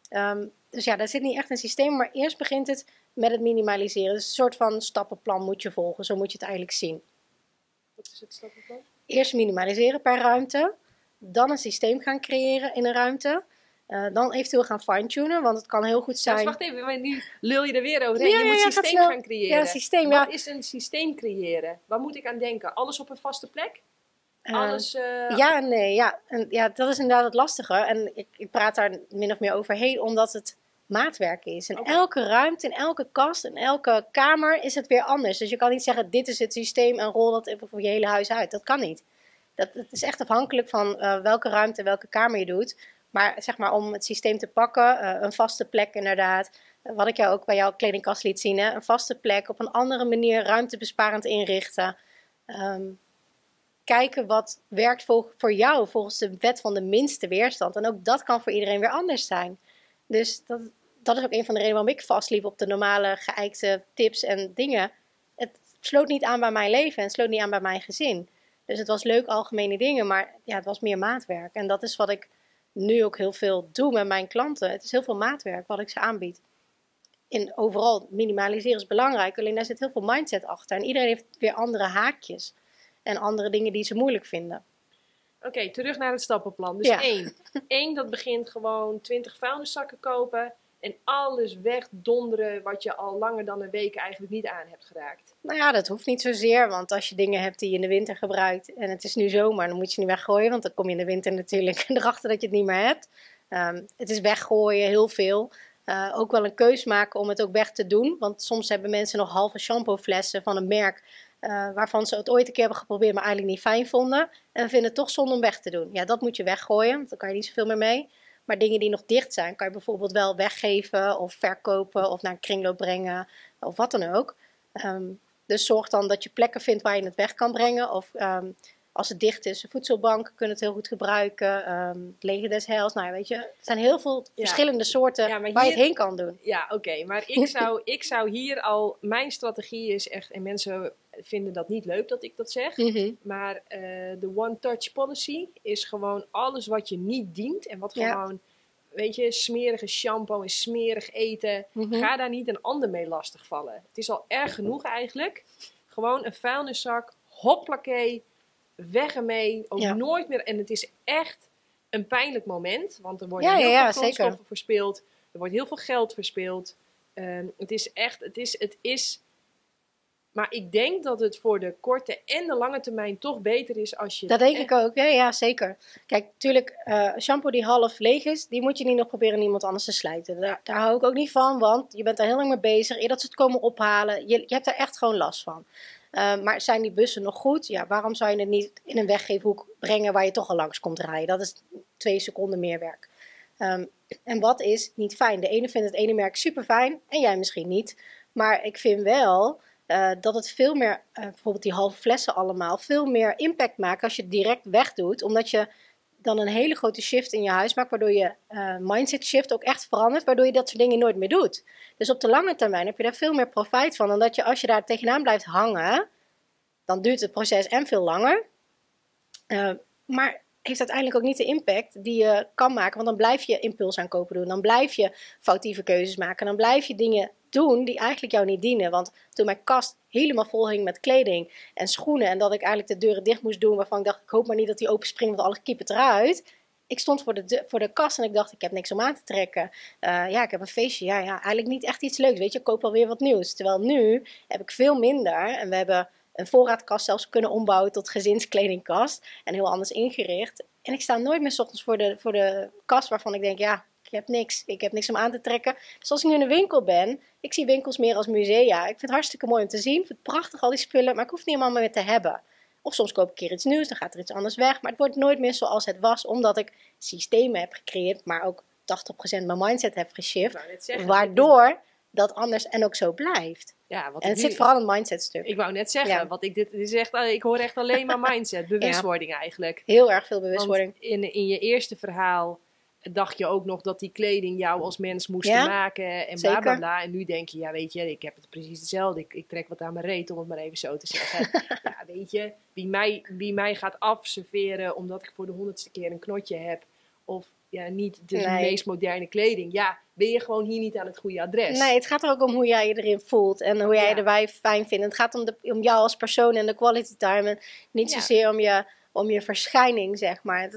Dus ja, daar zit niet echt een systeem, maar eerst begint het met het minimaliseren. Dus een soort van stappenplan moet je volgen, zo moet je het eigenlijk zien. Wat is het stappenplan? Eerst minimaliseren per ruimte, dan een systeem gaan creëren in een ruimte. Dan eventueel gaan fine-tunen, want het kan heel goed zijn. Dus wacht even, maar nu lul je er weer over. Je moet een systeem gaan creëren. Ja, systeem, Wat is een systeem creëren? Waar moet ik aan denken? Alles op een vaste plek? Alles, ja en nee. Ja, dat is inderdaad het lastige. En ik praat daar min of meer overheen, omdat het maatwerk is. In elke ruimte, in elke kast, in elke kamer is het weer anders. Dus je kan niet zeggen, dit is het systeem en rol dat voor je hele huis uit. Dat kan niet. Dat is echt afhankelijk van welke ruimte, welke kamer je doet. Maar zeg maar om het systeem te pakken, een vaste plek inderdaad. Wat ik jou ook bij jouw kledingkast liet zien. Hè? Een vaste plek, op een andere manier ruimtebesparend inrichten. Kijken wat werkt voor jou volgens de wet van de minste weerstand. En ook dat kan voor iedereen weer anders zijn. Dus dat is ook een van de redenen waarom ik vastliep op de normale geëikte tips en dingen. Het sloot niet aan bij mijn leven en het sloot niet aan bij mijn gezin. Dus het was leuk algemene dingen, maar ja, het was meer maatwerk. En dat is wat ik nu ook heel veel doe met mijn klanten. Het is heel veel maatwerk wat ik ze aanbied. Overal minimaliseren is belangrijk, alleen daar zit heel veel mindset achter. En iedereen heeft weer andere haakjes en andere dingen die ze moeilijk vinden. Oké, terug naar het stappenplan. Dus 1, dat begint gewoon 20 vuilniszakken kopen en alles wegdonderen wat je al langer dan een week eigenlijk niet aan hebt geraakt. Nou ja, dat hoeft niet zozeer, want als je dingen hebt die je in de winter gebruikt en het is nu zomer, dan moet je niet weggooien, want dan kom je in de winter natuurlijk erachter dat je het niet meer hebt. Het is weggooien, heel veel. Ook wel een keus maken om het ook weg te doen, want soms hebben mensen nog halve shampooflessen van een merk waarvan ze het ooit een keer hebben geprobeerd, maar eigenlijk niet fijn vonden. En vinden het toch zonde om weg te doen. Ja, dat moet je weggooien, want daar kan je niet zoveel meer mee. Maar dingen die nog dicht zijn, kan je bijvoorbeeld wel weggeven of verkopen of naar een kringloop brengen of wat dan ook. Dus zorg dan dat je plekken vindt waar je het weg kan brengen. Of als het dicht is, voedselbanken kunnen het heel goed gebruiken. Leger des Heils. Nou, weet je, er zijn heel veel verschillende soorten waar je het heen kan doen. Ja, oké. Maar ik zou hier al... Mijn strategie is echt... En mensen vinden dat niet leuk dat ik dat zeg. Maar de one-touch policy is gewoon alles wat je niet dient. En wat gewoon... Weet je, smerige shampoo en smerig eten. Ga daar niet een ander mee lastigvallen. Het is al erg genoeg eigenlijk. Gewoon een vuilniszak, hoplakee, weg ermee. Ook nooit meer. En het is echt een pijnlijk moment. Want er worden heel veel grondstoffen verspild. Er wordt heel veel geld verspild. Het is echt, het is... Maar ik denk dat het voor de korte en de lange termijn toch beter is als je... Dat denk ik ook, ja, zeker. Kijk, natuurlijk, shampoo die half leeg is, die moet je niet nog proberen iemand anders te slijten. Daar hou ik ook niet van, want je bent daar heel lang mee bezig. Eer dat ze het komen ophalen, je hebt daar echt gewoon last van. Maar zijn die bussen nog goed? Ja, waarom zou je het niet in een weggeefhoek brengen waar je toch al langs komt rijden? Dat is 2 seconden meer werk. En wat is niet fijn? De ene vindt het ene merk super fijn en jij misschien niet. Maar ik vind wel... dat het veel meer, bijvoorbeeld die halve flessen allemaal, veel meer impact maakt als je het direct wegdoet. Omdat je dan een hele grote shift in je huis maakt, waardoor je mindset shift ook echt verandert, waardoor je dat soort dingen nooit meer doet. Dus op de lange termijn heb je daar veel meer profijt van. Dan dat je als je daar tegenaan blijft hangen, dan duurt het proces en veel langer. Maar heeft uiteindelijk ook niet de impact die je kan maken. Want dan blijf je impulsaankopen doen. Dan blijf je foutieve keuzes maken. Dan blijf je dingen doen die eigenlijk jou niet dienen. Want toen mijn kast helemaal vol hing met kleding en schoenen. En dat ik eigenlijk de deuren dicht moest doen. Waarvan ik dacht, ik hoop maar niet dat die open springen. Want alles kiept eruit. Ik stond voor de kast en ik dacht, ik heb niks om aan te trekken. Ik heb een feestje. Ja, eigenlijk niet echt iets leuks. Weet je, ik koop alweer wat nieuws. Terwijl nu heb ik veel minder. En we hebben een voorraadkast zelfs kunnen ombouwen tot gezinskledingkast. En heel anders ingericht. En ik sta nooit meer 's ochtends voor de kast waarvan ik denk, ja, ik heb niks om aan te trekken. Dus als ik nu in een winkel ben, ik zie winkels meer als musea. Ik vind het hartstikke mooi om te zien. Ik vind het prachtig, al die spullen, maar ik hoef het niet allemaal meer te hebben. Of soms koop ik een keer iets nieuws, dan gaat er iets anders weg. Maar het wordt nooit meer zoals het was, omdat ik systemen heb gecreëerd, maar ook 80% mijn mindset heb geshift. Waardoor dat anders en ook zo blijft. Ja, en het zit vooral in het mindset stuk. Ik wou net zeggen, want ik hoor echt alleen maar mindset, bewustwording eigenlijk. Heel erg veel bewustwording. Want in je eerste verhaal dacht je ook nog dat die kleding jou als mens moest maken en bla bla bla. En nu denk je, ja weet je, ik heb het precies hetzelfde. Ik trek wat aan mijn reet, om het maar even zo te zeggen. Ja, weet je, wie mij gaat afserveren omdat ik voor de 100ste keer een knotje heb. Of niet de meest moderne kleding. Ja, ben je gewoon hier niet aan het goede adres. Nee, het gaat er ook om hoe jij je erin voelt. En hoe jij je erbij fijn vindt. Het gaat om jou als persoon en de quality time. En niet zozeer om je verschijning, zeg maar.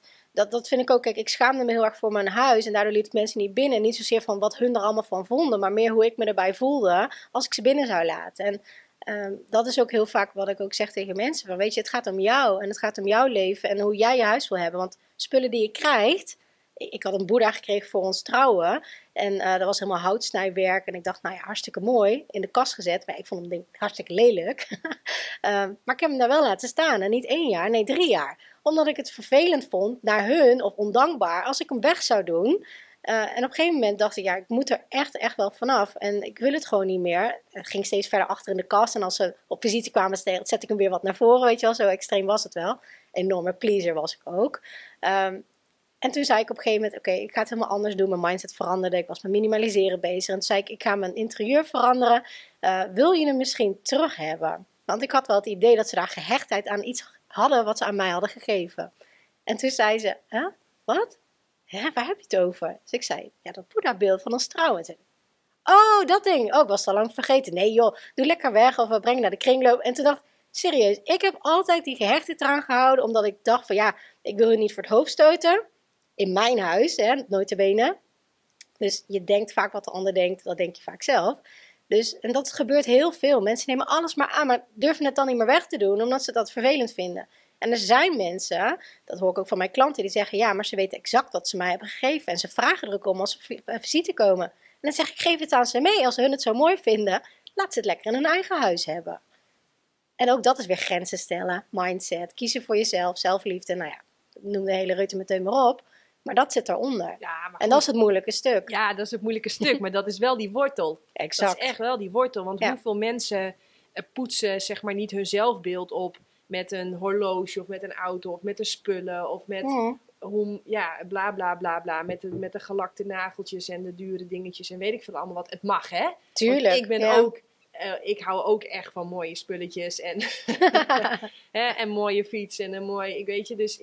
Dat vind ik ook. Kijk, ik schaamde me heel erg voor mijn huis. En daardoor liet ik mensen niet binnen. Niet zozeer van wat hun er allemaal van vonden. Maar meer hoe ik me erbij voelde als ik ze binnen zou laten. En dat is ook heel vaak wat ik ook zeg tegen mensen. Van, weet je, het gaat om jou. En het gaat om jouw leven. En hoe jij je huis wil hebben. Want spullen die je krijgt. Ik had een Boeddha gekregen voor ons trouwen. En dat was helemaal houtsnijwerk. En ik dacht, nou ja, hartstikke mooi. In de kast gezet. Maar ik vond hem hartstikke lelijk. Maar ik heb hem daar wel laten staan. En niet 1 jaar, nee 3 jaar. Omdat ik het vervelend vond naar hun. Of ondankbaar. Als ik hem weg zou doen. En op een gegeven moment dacht ik, ja, ik moet er echt wel vanaf. En ik wil het gewoon niet meer. Het ging steeds verder achter in de kast. En als ze op visite kwamen, zette ik hem weer wat naar voren. Weet je wel, zo extreem was het wel. Enorme pleaser was ik ook. En toen zei ik op een gegeven moment, oké, ik ga het helemaal anders doen. Mijn mindset veranderde. Ik was met minimaliseren bezig. En toen zei ik ga mijn interieur veranderen. Wil je hem misschien terug hebben? Want ik had wel het idee dat ze daar gehechtheid aan iets hadden wat ze aan mij hadden gegeven. En toen zei ze, wat? Waar heb je het over? Dus ik zei, ja, dat Boeddha-beeld van ons trouwen. Oh, dat ding. Oh, ik was het al lang vergeten. Nee joh, doe lekker weg of we brengen naar de kringloop. En toen dacht ik, serieus, ik heb altijd die gehechtheid eraan gehouden. Omdat ik dacht van ja, ik wil je niet voor het hoofd stoten. In mijn huis, nooit te benen. Dus je denkt vaak wat de ander denkt, dat denk je vaak zelf. Dus, en dat gebeurt heel veel. Mensen nemen alles maar aan, maar durven het dan niet meer weg te doen, omdat ze dat vervelend vinden. En er zijn mensen, dat hoor ik ook van mijn klanten, die zeggen ja, maar ze weten exact wat ze mij hebben gegeven. En ze vragen er ook om als ze op visite komen. En dan zeg ik, geef het aan ze mee. Als hun het zo mooi vinden, laat ze het lekker in hun eigen huis hebben. En ook dat is weer grenzen stellen, mindset, kiezen voor jezelf, zelfliefde. Nou ja, noem de hele reutemeteut maar op. Maar dat zit eronder. Ja, maar en dat is het moeilijke stuk. Ja, dat is het moeilijke stuk. Maar dat is wel die wortel. Exact. Dat is echt wel die wortel. Want hoeveel mensen poetsen zeg maar niet hun zelfbeeld op met een horloge of met een auto of met een spullen of met bla bla bla bla. Met de gelakte nageltjes en de dure dingetjes en weet ik veel allemaal wat. Het mag, hè? Tuurlijk. Want ik ben ook... ik hou ook echt van mooie spulletjes en, en mooie fietsen en een mooi... Ik weet je, dus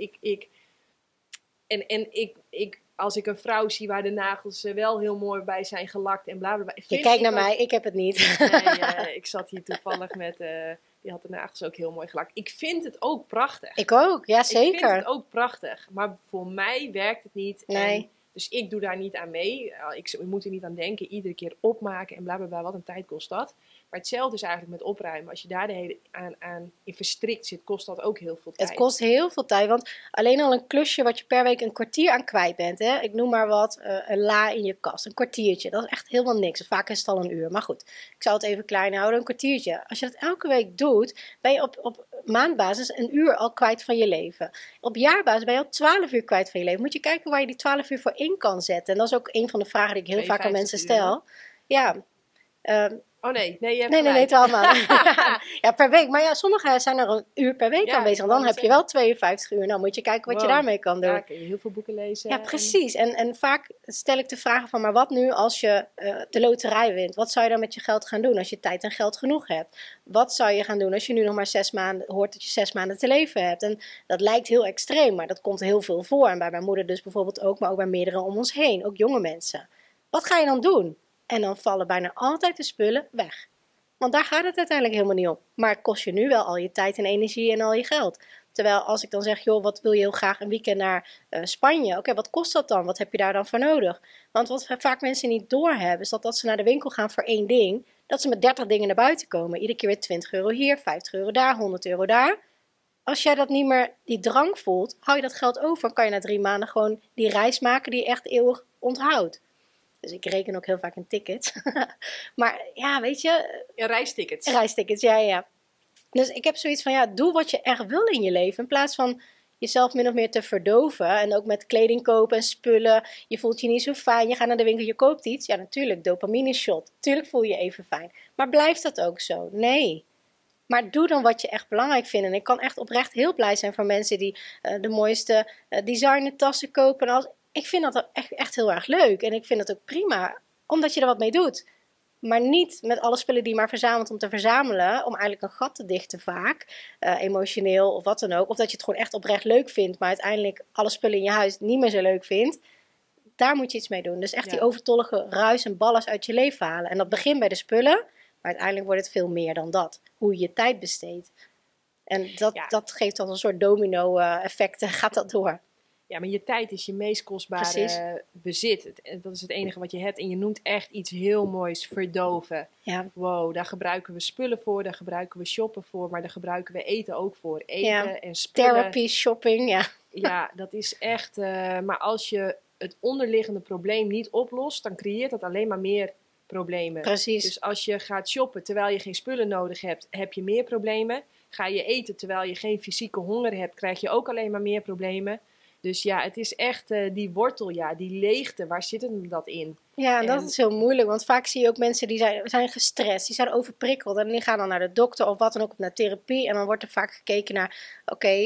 ik als ik een vrouw zie waar de nagels wel heel mooi bij zijn gelakt en bla bla bla. Je kijkt naar mij, ik heb het niet. Nee, ik zat hier toevallig met... die had de nagels ook heel mooi gelakt. Ik vind het ook prachtig. Ik ook, ja zeker. Ik vind het ook prachtig. Maar voor mij werkt het niet. Nee. Dus ik doe daar niet aan mee. Ik moet er niet aan denken. Iedere keer opmaken en bla bla bla. Wat een tijd kost dat. Maar hetzelfde is eigenlijk met opruimen. Als je daar de hele aan in verstrikt zit, kost dat ook heel veel tijd. Het kost heel veel tijd. Want alleen al een klusje wat je per week een kwartier aan kwijt bent. Hè? Ik noem maar wat, een la in je kast. Een kwartiertje. Dat is echt helemaal niks. Vaak is het al een uur. Maar goed, ik zou het even klein houden. Een kwartiertje. Als je dat elke week doet, ben je op maandbasis een uur al kwijt van je leven. Op jaarbasis ben je al 12 uur kwijt van je leven. Moet je kijken waar je die 12 uur voor in kan zetten. En dat is ook een van de vragen die ik heel vaak aan mensen stel. Ja, oh nee, je hebt nee, 12 maanden. Ja, per week. Maar ja, sommigen zijn er een uur per week aanwezig. En dan heb je wel 52 uur. Nou moet je kijken wat je daarmee kan doen. Ja, kun je heel veel boeken lezen. Ja, precies. En vaak stel ik de vraag van, maar wat nu als je de loterij wint? Wat zou je dan met je geld gaan doen als je tijd en geld genoeg hebt? Wat zou je gaan doen als je nu nog maar 6 maanden hoort dat je 6 maanden te leven hebt? En dat lijkt heel extreem, maar dat komt heel veel voor. En bij mijn moeder dus bijvoorbeeld ook, maar ook bij meerdere om ons heen. Ook jonge mensen. Wat ga je dan doen? En dan vallen bijna altijd de spullen weg. Want daar gaat het uiteindelijk helemaal niet om. Maar het kost je nu wel al je tijd en energie en al je geld. Terwijl als ik dan zeg, joh, wat wil je heel graag een weekend naar Spanje? Oké, wat kost dat dan? Wat heb je daar dan voor nodig? Want wat vaak mensen niet doorhebben, is dat als ze naar de winkel gaan voor één ding, dat ze met 30 dingen naar buiten komen. Iedere keer weer 20 euro hier, 50 euro daar, 100 euro daar. Als jij dat niet meer, die drang voelt, hou je dat geld over. Dan kan je na 3 maanden gewoon die reis maken die je echt eeuwig onthoudt. Dus ik reken ook heel vaak een ticket. Maar ja, weet je... Ja, reistickets. Reistickets, ja. Dus ik heb zoiets van, ja, doe wat je echt wil in je leven. In plaats van jezelf min of meer te verdoven. En ook met kleding kopen en spullen. Je voelt je niet zo fijn. Je gaat naar de winkel, je koopt iets. Ja, natuurlijk, dopamine shot. Tuurlijk voel je je even fijn. Maar blijft dat ook zo? Nee. Maar doe dan wat je echt belangrijk vindt. En ik kan echt oprecht heel blij zijn voor mensen die de mooiste designer tassen kopen. En alles. Ik vind dat echt heel erg leuk. En ik vind het ook prima, omdat je er wat mee doet. Maar niet met alle spullen die je maar verzamelt om te verzamelen. Om eigenlijk een gat te dichten vaak. Emotioneel of wat dan ook. Of dat je het gewoon echt oprecht leuk vindt. Maar uiteindelijk alle spullen in je huis niet meer zo leuk vindt. Daar moet je iets mee doen. Dus echt die overtollige ruis en ballast uit je leven halen. En dat begint bij de spullen. Maar uiteindelijk wordt het veel meer dan dat. Hoe je je tijd besteedt. En dat geeft dan een soort domino effect. Gaat dat door. Ja, maar je tijd is je meest kostbare bezit. Dat is het enige wat je hebt. En je noemt echt iets heel moois, verdoven. Ja. Wow, daar gebruiken we spullen voor, daar gebruiken we shoppen voor, maar daar gebruiken we eten ook voor. Eten en spullen. Therapy, shopping, ja. Ja, dat is echt... maar als je het onderliggende probleem niet oplost, dan creëert dat alleen maar meer problemen. Precies. Dus als je gaat shoppen terwijl je geen spullen nodig hebt, heb je meer problemen. Ga je eten terwijl je geen fysieke honger hebt, krijg je ook alleen maar meer problemen. Dus ja, het is echt die wortel, die leegte, waar zit hem dat in? Ja, en dat is heel moeilijk, want vaak zie je ook mensen die zijn gestrest, die zijn overprikkeld en die gaan dan naar de dokter of wat dan ook, of naar therapie. En dan wordt er vaak gekeken naar,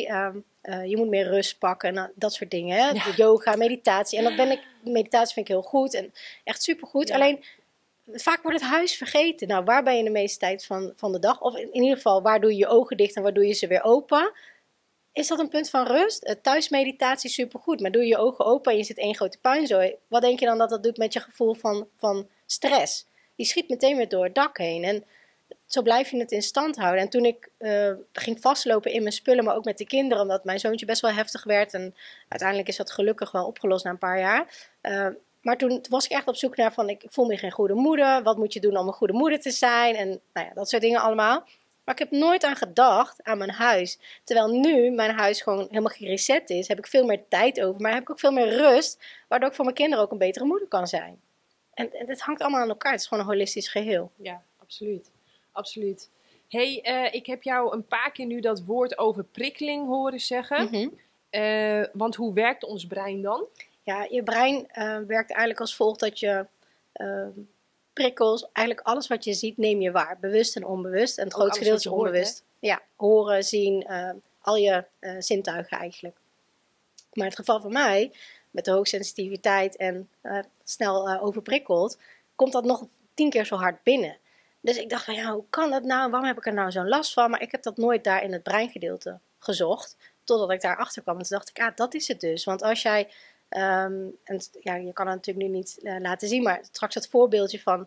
je moet meer rust pakken en dat soort dingen. Hè? Ja. Yoga, meditatie. En meditatie vind ik heel goed en echt supergoed. Ja. Alleen, vaak wordt het huis vergeten. Nou, waar ben je de meeste tijd van de dag? Of in ieder geval, waar doe je je ogen dicht en waar doe je ze weer open? Is dat een punt van rust? Thuismeditatie is supergoed, maar doe je je ogen open en je zit één grote puinzooi. Wat denk je dan dat doet met je gevoel van stress? Die schiet meteen weer door het dak heen. En zo blijf je het in stand houden. En toen ik ging vastlopen in mijn spullen, maar ook met de kinderen, omdat mijn zoontje best wel heftig werd. En uiteindelijk is dat gelukkig wel opgelost na een paar jaar. Maar toen was ik echt op zoek naar van, ik voel me geen goede moeder. Wat moet je doen om een goede moeder te zijn? En nou ja, dat soort dingen allemaal. Maar ik heb nooit aan gedacht, aan mijn huis. Terwijl nu mijn huis gewoon helemaal gereset is, heb ik veel meer tijd over. Maar heb ik ook veel meer rust, waardoor ik voor mijn kinderen ook een betere moeder kan zijn. En het hangt allemaal aan elkaar. Het is gewoon een holistisch geheel. Ja, absoluut. Absoluut. Hey, ik heb jou een paar keer nu dat woord overprikkeling horen zeggen. Want hoe werkt ons brein dan? Ja, je brein werkt eigenlijk als volgt dat je prikkels, eigenlijk alles wat je ziet, neem je waar. Bewust en onbewust. En het grootste gedeelte is onbewust. Ja, horen, zien, al je zintuigen eigenlijk. Maar in het geval van mij, met de hoogsensitiviteit en snel overprikkeld, komt dat nog 10 keer zo hard binnen. Dus ik dacht van ja, hoe kan dat nou? Waarom heb ik er nou zo'n last van? Maar ik heb dat nooit daar in het breingedeelte gezocht. Totdat ik daar achter kwam. En toen dacht ik, dat is het dus. Want als jij, en ja, je kan het natuurlijk nu niet laten zien, maar straks het voorbeeldje van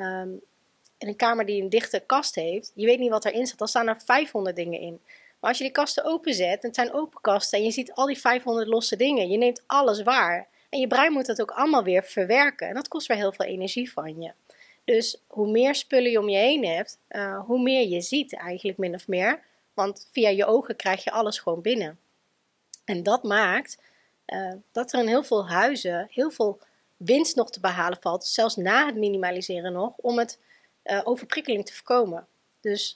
in een kamer die een dichte kast heeft, je weet niet wat erin staat, dan staan er 500 dingen in. Maar als je die kasten openzet, en het zijn open kasten, en je ziet al die 500 losse dingen, je neemt alles waar. En je brein moet dat ook allemaal weer verwerken. En dat kost weer heel veel energie van je. Dus hoe meer spullen je om je heen hebt, hoe meer je ziet eigenlijk min of meer. Want via je ogen krijg je alles gewoon binnen. En dat maakt dat er in heel veel huizen heel veel winst nog te behalen valt. Zelfs na het minimaliseren nog, om het overprikkeling te voorkomen. Dus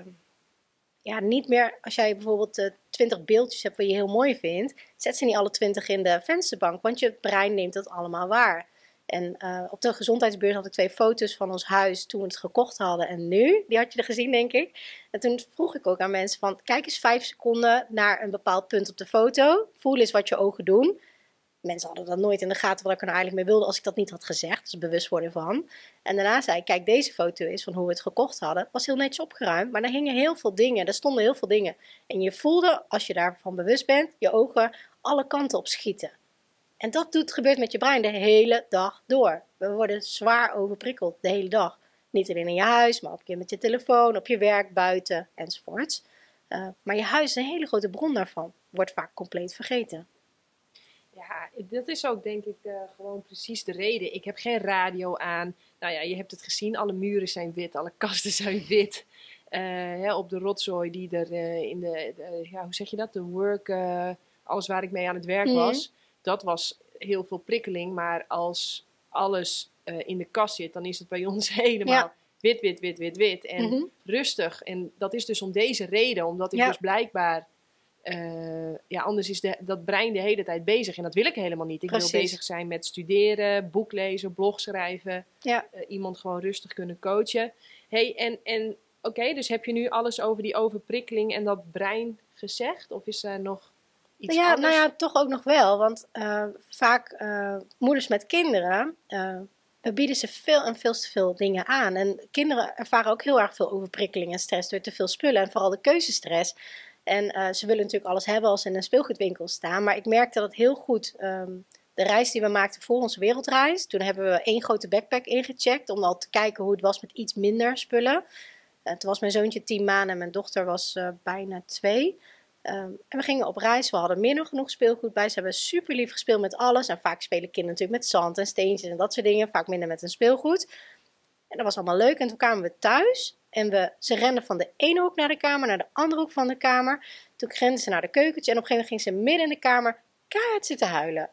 ja, niet meer als jij bijvoorbeeld 20 beeldjes hebt wat je heel mooi vindt, zet ze niet alle 20 in de vensterbank, want je brein neemt dat allemaal waar. En op de gezondheidsbeurs had ik 2 foto's van ons huis toen we het gekocht hadden en nu. Die had je er gezien, denk ik. En toen vroeg ik ook aan mensen van, kijk eens 5 seconden naar een bepaald punt op de foto. Voel eens wat je ogen doen. Mensen hadden dat nooit in de gaten wat ik er nou eigenlijk mee wilde als ik dat niet had gezegd. Dus bewustwording van. En daarna zei ik, kijk, deze foto is van hoe we het gekocht hadden. Het was heel netjes opgeruimd, maar er hingen heel veel dingen. Er stonden heel veel dingen. En je voelde, als je daarvan bewust bent, je ogen alle kanten op schieten. En dat gebeurt met je brein de hele dag door. We worden zwaar overprikkeld de hele dag. Niet alleen in je huis, maar ook met je telefoon, op je werk, buiten enzovoorts. Maar je huis is een hele grote bron daarvan. Wordt vaak compleet vergeten. Ja, dat is ook denk ik gewoon precies de reden. Ik heb geen radio aan. Nou ja, je hebt het gezien, alle muren zijn wit, alle kasten zijn wit. Op de rotzooi die er in ja, hoe zeg je dat? De work, alles waar ik mee aan het werk was. Dat was heel veel prikkeling, maar als alles in de kast zit, dan is het bij ons helemaal wit, wit, wit, wit, wit. En rustig. En dat is dus om deze reden, omdat ik dus blijkbaar, anders is dat brein de hele tijd bezig. En dat wil ik helemaal niet. Ik wil bezig zijn met studeren, boek lezen, blog schrijven. Iemand gewoon rustig kunnen coachen. Hey, en oké, dus heb je nu alles over die overprikkeling en dat brein gezegd? Of is er nog iets anders? Nou ja, toch ook nog wel. Want vaak moeders met kinderen, we bieden ze veel en veel te veel dingen aan. En kinderen ervaren ook heel erg veel overprikkeling en stress door te veel spullen. En vooral de keuzestress. En ze willen natuurlijk alles hebben als ze in een speelgoedwinkel staan. Maar ik merkte dat heel goed. De reis die we maakten voor onze wereldreis. Toen hebben we 1 grote backpack ingecheckt. Om al te kijken hoe het was met iets minder spullen. Toen was mijn zoontje 10 maanden en mijn dochter was bijna 2. En we gingen op reis. We hadden meer dan genoeg speelgoed bij. Ze hebben super lief gespeeld met alles. En vaak spelen kinderen natuurlijk met zand en steentjes en dat soort dingen. Vaak minder met hun speelgoed. En dat was allemaal leuk. En toen kwamen we thuis. En ze renden van de ene hoek naar de kamer, naar de andere hoek van de kamer. Toen renden ze naar de keukentje. En op een gegeven moment ging ze midden in de kamer keihard zitten huilen.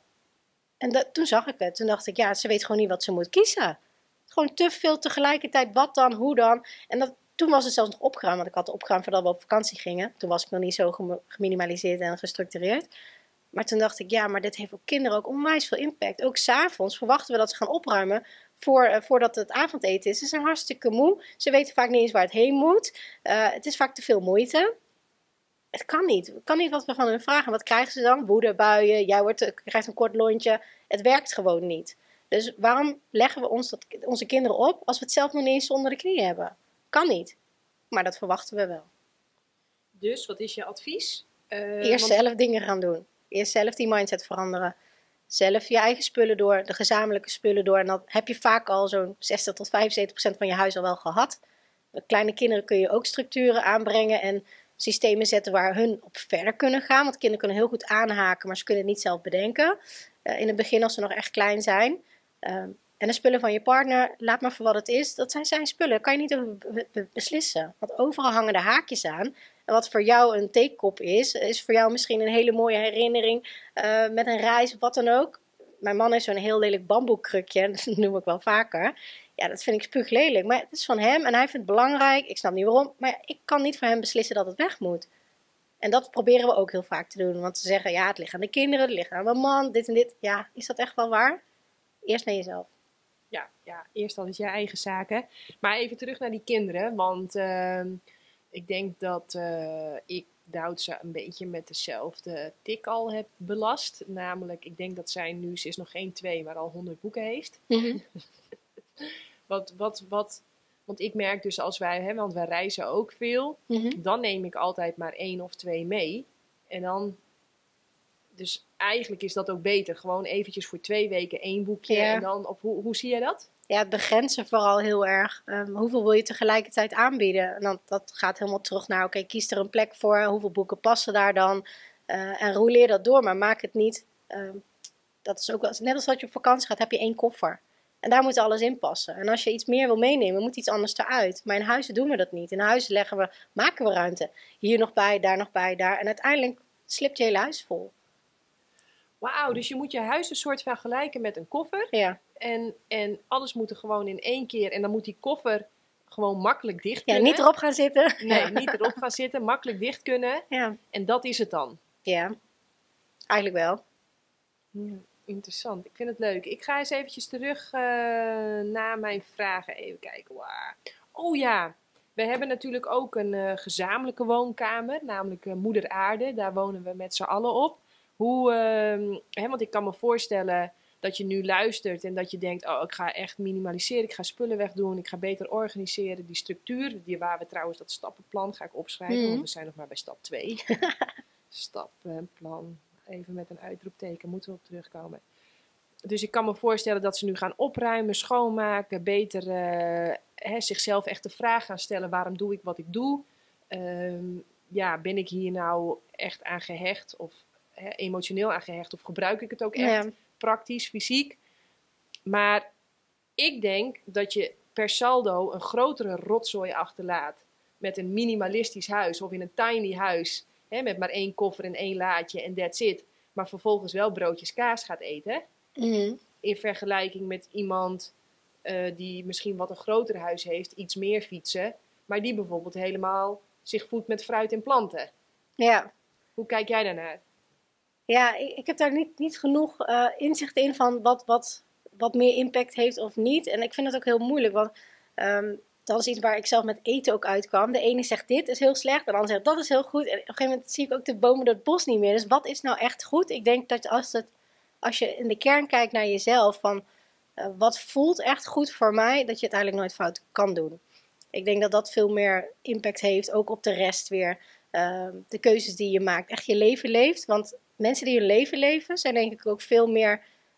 En toen zag ik het. Toen dacht ik, ja, ze weet gewoon niet wat ze moet kiezen. Gewoon te veel tegelijkertijd. Wat dan? Hoe dan? En toen was het zelfs nog opgeruimd. Want ik had het opgeruimd voordat we op vakantie gingen. Toen was ik nog niet zo geminimaliseerd en gestructureerd. Maar toen dacht ik, ja, maar dit heeft op kinderen ook onwijs veel impact. Ook 's avonds verwachten we dat ze gaan opruimen voordat het avondeten is. Ze zijn hartstikke moe. Ze weten vaak niet eens waar het heen moet. Het is vaak te veel moeite. Het kan niet. Het kan niet wat we van hun vragen. Wat krijgen ze dan? Woede, buien. Jij krijgt een kort lontje. Het werkt gewoon niet. Dus waarom leggen we onze kinderen op als we het zelf nog niet eens onder de knie hebben? Kan niet. Maar dat verwachten we wel. Dus, wat is je advies? Eerst zelf dingen gaan doen. Eerst zelf die mindset veranderen. Zelf je eigen spullen door, de gezamenlijke spullen door. En dan heb je vaak al zo'n 60 tot 75% van je huis al wel gehad. Met kleine kinderen kun je ook structuren aanbrengen en systemen zetten waar hun op verder kunnen gaan. Want kinderen kunnen heel goed aanhaken, maar ze kunnen het niet zelf bedenken. In het begin als ze nog echt klein zijn. En de spullen van je partner, laat maar voor wat het is. Dat zijn zijn spullen, daar kan je niet over beslissen. Want overal hangen de haakjes aan. En wat voor jou een theekop is voor jou misschien een hele mooie herinnering met een reis of wat dan ook. Mijn man heeft zo'n heel lelijk bamboekrukje, dat noem ik wel vaker. Ja, dat vind ik spuuglelijk. Maar het is van hem en hij vindt het belangrijk. Ik snap niet waarom. Maar ik kan niet voor hem beslissen dat het weg moet. En dat proberen we ook heel vaak te doen. Want ze zeggen, ja, het ligt aan de kinderen, het ligt aan mijn man, dit en dit. Ja, is dat echt wel waar? Eerst naar jezelf. Ja, eerst al is je eigen zaken. Maar even terug naar die kinderen. Want ik denk dat ik Duitse een beetje met dezelfde tik al heb belast. Namelijk, ik denk dat zij nu, ze is nog geen 2, maar al 100 boeken heeft. Want ik merk dus als wij, want wij reizen ook veel, dan neem ik altijd maar 1 of 2 mee. En dan, dus eigenlijk is dat ook beter. Gewoon eventjes voor 2 weken 1 boekje. Ja. En dan, of hoe zie jij dat? Ja, het begrenzen vooral heel erg. Hoeveel wil je tegelijkertijd aanbieden? En dan, dat gaat helemaal terug naar, oké, kies er een plek voor. Hoeveel boeken passen daar dan? En rouleer dat door, maar maak het niet. Dat is ook net als dat je op vakantie gaat, heb je 1 koffer. En daar moet alles in passen. En als je iets meer wil meenemen, moet iets anders eruit. Maar in huizen doen we dat niet. In huizen maken we ruimte. Hier nog bij, daar nog bij, daar. En uiteindelijk slipt je hele huis vol. Wauw, dus je moet je huis een soort vergelijken met een koffer. Ja. En alles moet er gewoon in 1 keer. En dan moet die koffer gewoon makkelijk dicht kunnen. Ja, niet erop gaan zitten. Nee, niet erop gaan zitten. Makkelijk dicht kunnen. Ja. En dat is het dan. Ja, eigenlijk wel. Ja, interessant. Ik vind het leuk. Ik ga eens eventjes terug naar mijn vragen. Even kijken. Wow. Oh ja, we hebben natuurlijk ook een gezamenlijke woonkamer. Namelijk Moeder Aarde. Daar wonen we met z'n allen op. Want ik kan me voorstellen dat je nu luistert en dat je denkt, oh, ik ga echt minimaliseren, ik ga spullen wegdoen, ik ga beter organiseren. Die structuur, waar we trouwens dat stappenplan ga ik opschrijven, want we zijn nog maar bij stap 2. Stappenplan, even met een uitroepteken, moeten we op terugkomen. Dus ik kan me voorstellen dat ze nu gaan opruimen, schoonmaken, beter zichzelf echt de vraag gaan stellen, waarom doe ik wat ik doe? Ben ik hier nou echt aan gehecht of emotioneel aan gehecht of gebruik ik het ook echt praktisch, fysiek? Maar ik denk dat je per saldo een grotere rotzooi achterlaat met een minimalistisch huis of in een tiny huis met maar 1 koffer en 1 laadje en that's it. Maar vervolgens wel broodjes kaas gaat eten. In vergelijking met iemand die misschien wat een groter huis heeft, iets meer fietsen, maar die bijvoorbeeld helemaal zich voedt met fruit en planten. Ja. Hoe kijk jij daarnaar? Ja, ik heb daar niet genoeg inzicht in van wat meer impact heeft of niet. En ik vind het ook heel moeilijk, want dat is iets waar ik zelf met eten ook uitkwam. De ene zegt dit is heel slecht, de ander zegt dat is heel goed. En op een gegeven moment zie ik ook de bomen door het bos niet meer. Dus wat is nou echt goed? Ik denk dat als je in de kern kijkt naar jezelf, van wat voelt echt goed voor mij, dat je het eigenlijk nooit fout kan doen. Ik denk dat dat veel meer impact heeft, ook op de rest weer. De keuzes die je maakt, echt je leven leeft. Want mensen die hun leven leven, zijn denk ik ook veel meer,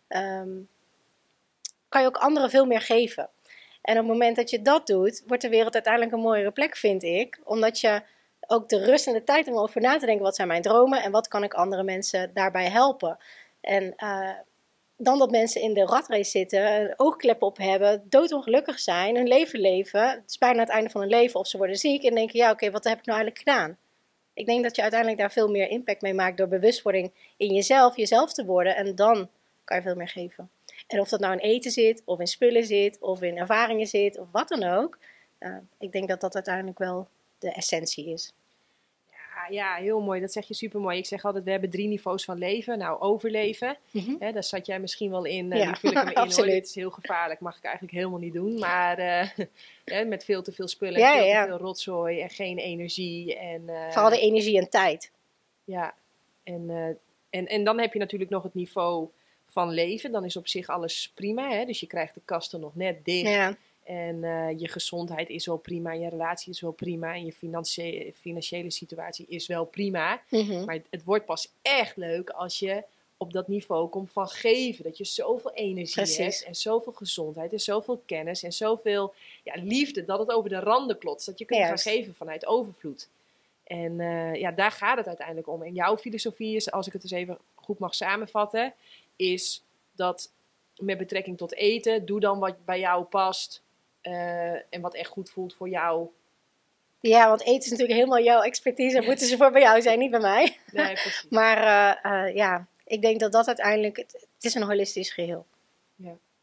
kan je ook anderen veel meer geven. En op het moment dat je dat doet, wordt de wereld uiteindelijk een mooiere plek, vind ik. Omdat je ook de rust en de tijd om over na te denken, wat zijn mijn dromen en wat kan ik andere mensen daarbij helpen. En dan dat mensen in de ratrace zitten, oogkleppen op hebben, doodongelukkig zijn, hun leven leven. Het is bijna het einde van hun leven of ze worden ziek en denken, ja oké, wat heb ik nou eigenlijk gedaan? Ik denk dat je uiteindelijk daar veel meer impact mee maakt door bewustwording in jezelf te worden. En dan kan je veel meer geven. En of dat nou in eten zit, of in spullen zit, of in ervaringen zit, of wat dan ook. Ik denk dat dat uiteindelijk wel de essentie is. Ja, heel mooi. Dat zeg je super mooi. Ik zeg altijd, we hebben 3 niveaus van leven. Nou, overleven. Daar zat jij misschien wel in. Ja, die vul ik hem in. absoluut. Hoor. Dit is heel gevaarlijk. Mag ik eigenlijk helemaal niet doen. Maar met veel te veel spullen en veel te veel rotzooi en geen energie. En, vooral de energie en tijd. Ja. En dan heb je natuurlijk nog het niveau van leven. Dan is op zich alles prima. Hè? Dus je krijgt de kasten nog net dicht. Ja. En je gezondheid is wel prima, je relatie is wel prima en je financiële situatie is wel prima. Maar het wordt pas echt leuk als je op dat niveau komt van geven. Dat je zoveel energie hebt en zoveel gezondheid en zoveel kennis en zoveel liefde. Dat het over de randen klotst. Dat je kunt gaan geven vanuit overvloed. En daar gaat het uiteindelijk om. En jouw filosofie is, als ik het dus even goed mag samenvatten, is dat met betrekking tot eten, doe dan wat bij jou past. En wat echt goed voelt voor jou. Ja, want eten is natuurlijk helemaal jouw expertise. En moeten ze voor bij jou zijn, niet bij mij. Nee, precies. Maar ik denk dat uiteindelijk, het is een holistisch geheel. Ja.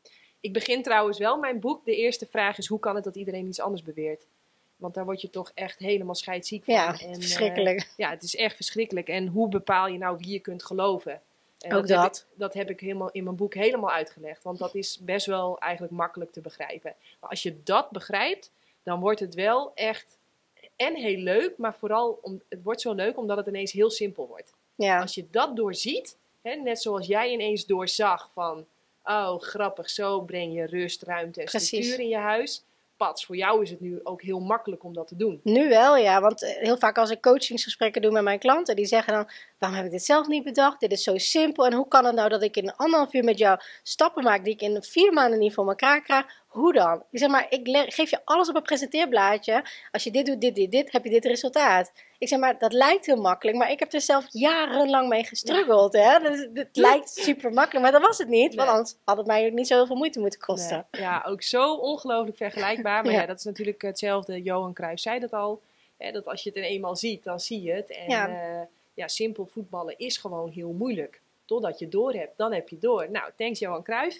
Ik begin trouwens wel mijn boek. De eerste vraag is, hoe kan het dat iedereen iets anders beweert? Want daar word je toch echt helemaal scheidsziek van. Ja, en, verschrikkelijk. Ja, het is echt verschrikkelijk. En hoe bepaal je nou wie je kunt geloven? Ook Dat heb ik helemaal in mijn boek helemaal uitgelegd. Want dat is best wel eigenlijk makkelijk te begrijpen. Maar als je dat begrijpt, dan wordt het wel echt en heel leuk. Maar vooral, het wordt zo leuk omdat het ineens heel simpel wordt. Ja. Als je dat doorziet, hè, net zoals jij ineens doorzag van... Oh, grappig, zo breng je rust, ruimte en structuur in je huis. Pats, voor jou is het nu ook heel makkelijk om dat te doen. Nu wel, ja. Want heel vaak als ik coachingsgesprekken doe met mijn klanten, die zeggen dan, waarom heb ik dit zelf niet bedacht? Dit is zo simpel. En hoe kan het nou dat ik in 1,5 uur met jou stappen maak die ik in 4 maanden niet voor elkaar krijg? Hoe dan? Ik zeg maar, ik geef je alles op een presenteerblaadje. Als je dit doet, dit, heb je dit resultaat. Ik zeg maar, dat lijkt heel makkelijk, maar ik heb er zelf jarenlang mee gestruggeld. Hè? Dus het lijkt super makkelijk, maar dat was het niet. Want anders had het mij ook niet zo heel veel moeite moeten kosten. Nee. Ja, ook zo ongelooflijk vergelijkbaar. Maar ja, dat is natuurlijk hetzelfde. Johan Cruijff zei dat al. Hè, dat als je het eenmaal ziet, dan zie je het. En simpel voetballen is gewoon heel moeilijk. Totdat je door hebt, dan heb je door. Nou, thanks Johan Cruijff.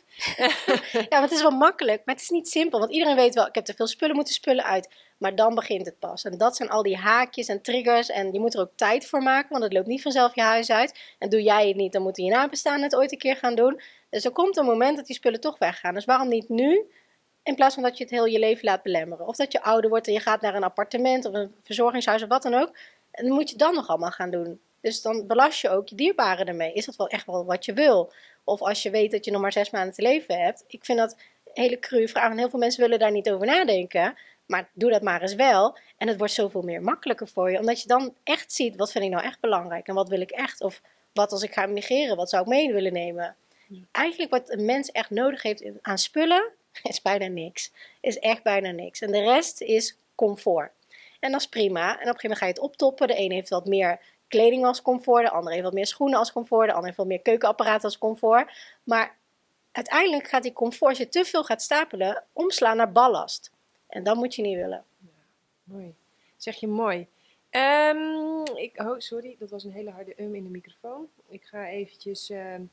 Ja, maar het is wel makkelijk, maar het is niet simpel. Want iedereen weet wel, ik heb te veel spullen, moeten spullen uit. Maar dan begint het pas. En dat zijn al die haakjes en triggers. En je moet er ook tijd voor maken, want het loopt niet vanzelf je huis uit. En doe jij het niet, dan moeten je nabestaanden het ooit een keer gaan doen. Dus er komt een moment dat die spullen toch weggaan. Dus waarom niet nu? In plaats van dat je het heel je leven laat belemmeren. Of dat je ouder wordt en je gaat naar een appartement of een verzorgingshuis of wat dan ook. En dan moet je dan nog allemaal gaan doen. Dus dan belast je ook je dierbaren ermee. Is dat wel echt wel wat je wil? Of als je weet dat je nog maar 6 maanden te leven hebt. Ik vind dat een hele cru vraag. En heel veel mensen willen daar niet over nadenken. Maar doe dat maar eens wel. En het wordt zoveel meer makkelijker voor je. Omdat je dan echt ziet, wat vind ik nou echt belangrijk? En wat wil ik echt? Of wat als ik ga migreren? Wat zou ik mee willen nemen? Eigenlijk wat een mens echt nodig heeft aan spullen, is bijna niks. Is echt bijna niks. En de rest is comfort. En dat is prima. En op een gegeven moment ga je het optoppen. De ene heeft wat meer kleding als comfort. De andere heeft wat meer schoenen als comfort. De andere heeft wat meer keukenapparaten als comfort. Maar uiteindelijk gaat die comfort, als je te veel gaat stapelen, omslaan naar ballast. En dat moet je niet willen. Ja, mooi. Zeg je mooi. Sorry, dat was een hele harde in de microfoon. Ik ga eventjes...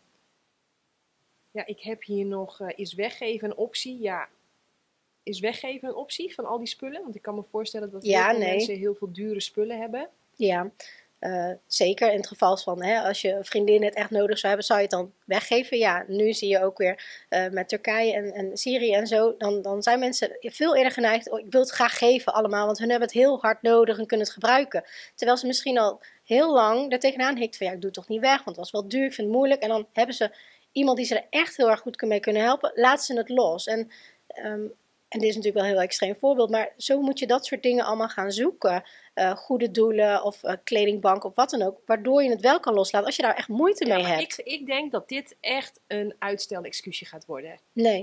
ik heb hier nog... is weggeven een optie? Ja. Is weggeven een optie van al die spullen? Want ik kan me voorstellen dat heel veel mensen heel veel dure spullen hebben. Ja, zeker in het geval van als je een vriendin het echt nodig zou hebben, zou je het dan weggeven? Ja, nu zie je ook weer met Turkije en Syrië en zo, dan zijn mensen veel eerder geneigd, ik wil het graag geven allemaal, want hun hebben het heel hard nodig en kunnen het gebruiken. Terwijl ze misschien al heel lang er tegenaan hikt van, ja, ik doe het toch niet weg, want het was wel duur, ik vind het moeilijk. En dan hebben ze iemand die ze er echt heel erg goed mee kunnen helpen, laat ze het los. En dit is natuurlijk wel een heel extreem voorbeeld, maar zo moet je dat soort dingen allemaal gaan zoeken. Goede doelen of kledingbank of wat dan ook, waardoor je het wel kan loslaten als je daar echt moeite mee hebt. Ik denk dat dit echt een uitstelexcuusje gaat worden. Nee.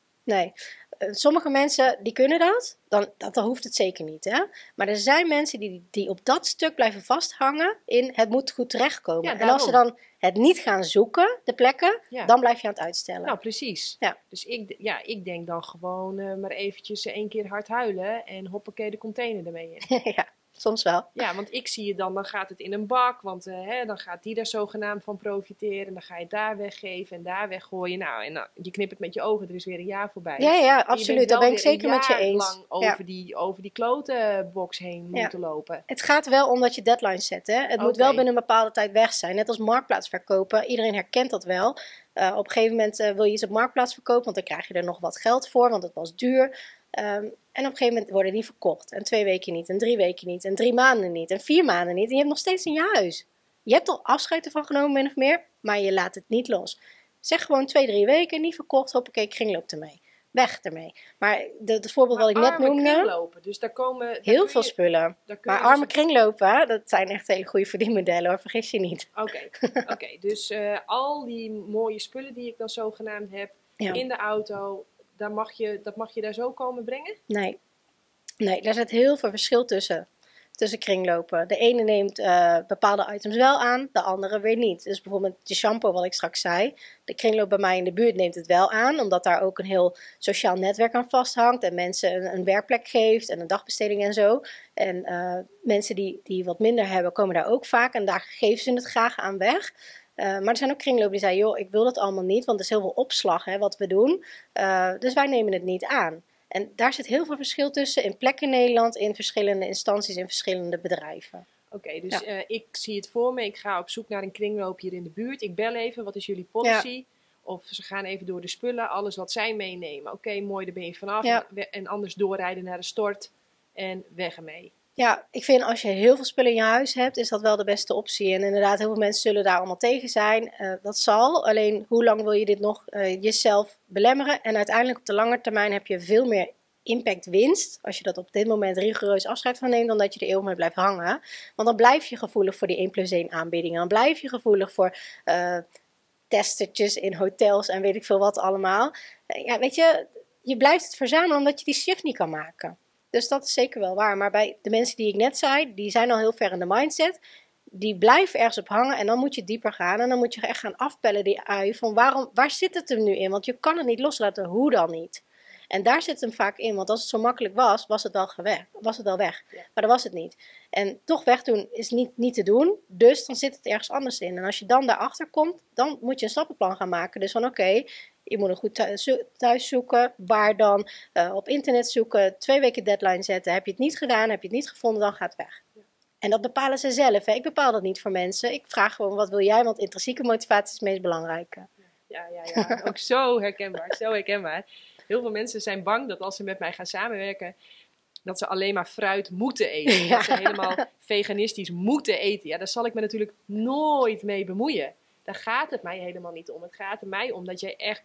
Sommige mensen die kunnen dat hoeft het zeker niet. Hè? Maar er zijn mensen die op dat stuk blijven vasthangen in het moet goed terechtkomen. Ja, en als ze dan het niet gaan zoeken, de plekken, dan blijf je aan het uitstellen. Nou, precies. Ja. Dus ik denk dan gewoon maar eventjes 1 keer hard huilen en hoppakee de container ermee in. Ja. Soms wel. Ja, want ik zie je dan gaat het in een bak, want dan gaat die daar zogenaamd van profiteren. Dan ga je het daar weggeven en daar weggooien. Nou, en je knipt het met je ogen, er is weer een jaar voorbij. Ja, absoluut. Dat ben ik zeker met je eens. Lang over die klote box heen moeten lopen. Het gaat wel om dat je deadlines zet. Hè? Het moet wel binnen een bepaalde tijd weg zijn. Net als marktplaats verkopen. Iedereen herkent dat wel. Op een gegeven moment wil je iets op marktplaats verkopen, want dan krijg je er nog wat geld voor, want het was duur. En op een gegeven moment worden die verkocht. En 2 weken niet, en 3 weken niet, en 3 maanden niet, en 4 maanden niet. En je hebt nog steeds in je huis. Je hebt al afscheid ervan genomen, min of meer, maar je laat het niet los. Zeg gewoon 2, 3 weken, niet verkocht, hoppakee, kringloop ermee. Weg ermee. Maar het voorbeeld wat ik net noemde... kringlopen, dus daar komen... Heel veel spullen. Maar arme kringlopen, dat zijn echt hele goede verdienmodellen hoor, vergis je niet. Oké. Dus al die mooie spullen die ik dan zogenaamd heb, in de auto... Dat mag je daar zo komen brengen? Nee, daar zit heel veel verschil tussen kringlopen. De ene neemt bepaalde items wel aan, de andere weer niet. Dus bijvoorbeeld de shampoo wat ik straks zei. De kringloop bij mij in de buurt neemt het wel aan, omdat daar ook een heel sociaal netwerk aan vasthangt. En mensen een werkplek geeft en een dagbesteding en zo. En mensen die wat minder hebben, komen daar ook vaak. En daar geven ze het graag aan weg. Maar er zijn ook kringlopen die zeiden, joh, ik wil dat allemaal niet, want er is heel veel opslag wat we doen. Dus wij nemen het niet aan. En daar zit heel veel verschil tussen in plekken in Nederland, in verschillende instanties, in verschillende bedrijven. Oké, dus ik zie het voor me. Ik ga op zoek naar een kringloop hier in de buurt. Ik bel even, wat is jullie policy? Ja. Of ze gaan even door de spullen, alles wat zij meenemen. Oké, mooi, daar ben je vanaf. Ja. En anders doorrijden naar de stort en weg ermee. Ja, ik vind als je heel veel spullen in je huis hebt, is dat wel de beste optie. En inderdaad, heel veel mensen zullen daar allemaal tegen zijn. Dat zal. Alleen, hoe lang wil je dit nog jezelf belemmeren? En uiteindelijk op de lange termijn heb je veel meer impact winst, als je dat op dit moment rigoureus afscheid van neemt, dan dat je er eeuwig mee blijft hangen. Want dan blijf je gevoelig voor die 1+1 aanbiedingen. Dan blijf je gevoelig voor testertjes in hotels en weet ik veel wat allemaal. Ja, weet je, je blijft het verzamelen omdat je die shift niet kan maken. Dus dat is zeker wel waar. Maar bij de mensen die ik net zei, die zijn al heel ver in de mindset. Die blijven ergens op hangen en dan moet je dieper gaan. En dan moet je echt gaan afpellen die ui van waar zit het hem nu in? Want je kan het niet loslaten, hoe dan niet? En daar zit hem vaak in, want als het zo makkelijk was, was het wel weg. Ja. Maar dat was het niet. En toch wegdoen is niet te doen, dus dan zit het ergens anders in. En als je dan daarachter komt, dan moet je een stappenplan gaan maken. Dus van oké, je moet een goed thuis zoeken, waar dan, op internet zoeken, 2 weken deadline zetten. Heb je het niet gedaan, heb je het niet gevonden, dan gaat het weg. Ja. En dat bepalen ze zelf. Hè? Ik bepaal dat niet voor mensen. Ik vraag gewoon, wat wil jij? Want intrinsieke motivatie is het meest belangrijke. Ja. Ook zo herkenbaar. Heel veel mensen zijn bang dat als ze met mij gaan samenwerken, dat ze alleen maar fruit moeten eten. Ja. Dat ze helemaal veganistisch moeten eten. Ja, daar zal ik me natuurlijk nooit mee bemoeien. Daar gaat het mij helemaal niet om. Het gaat er mij om dat jij echt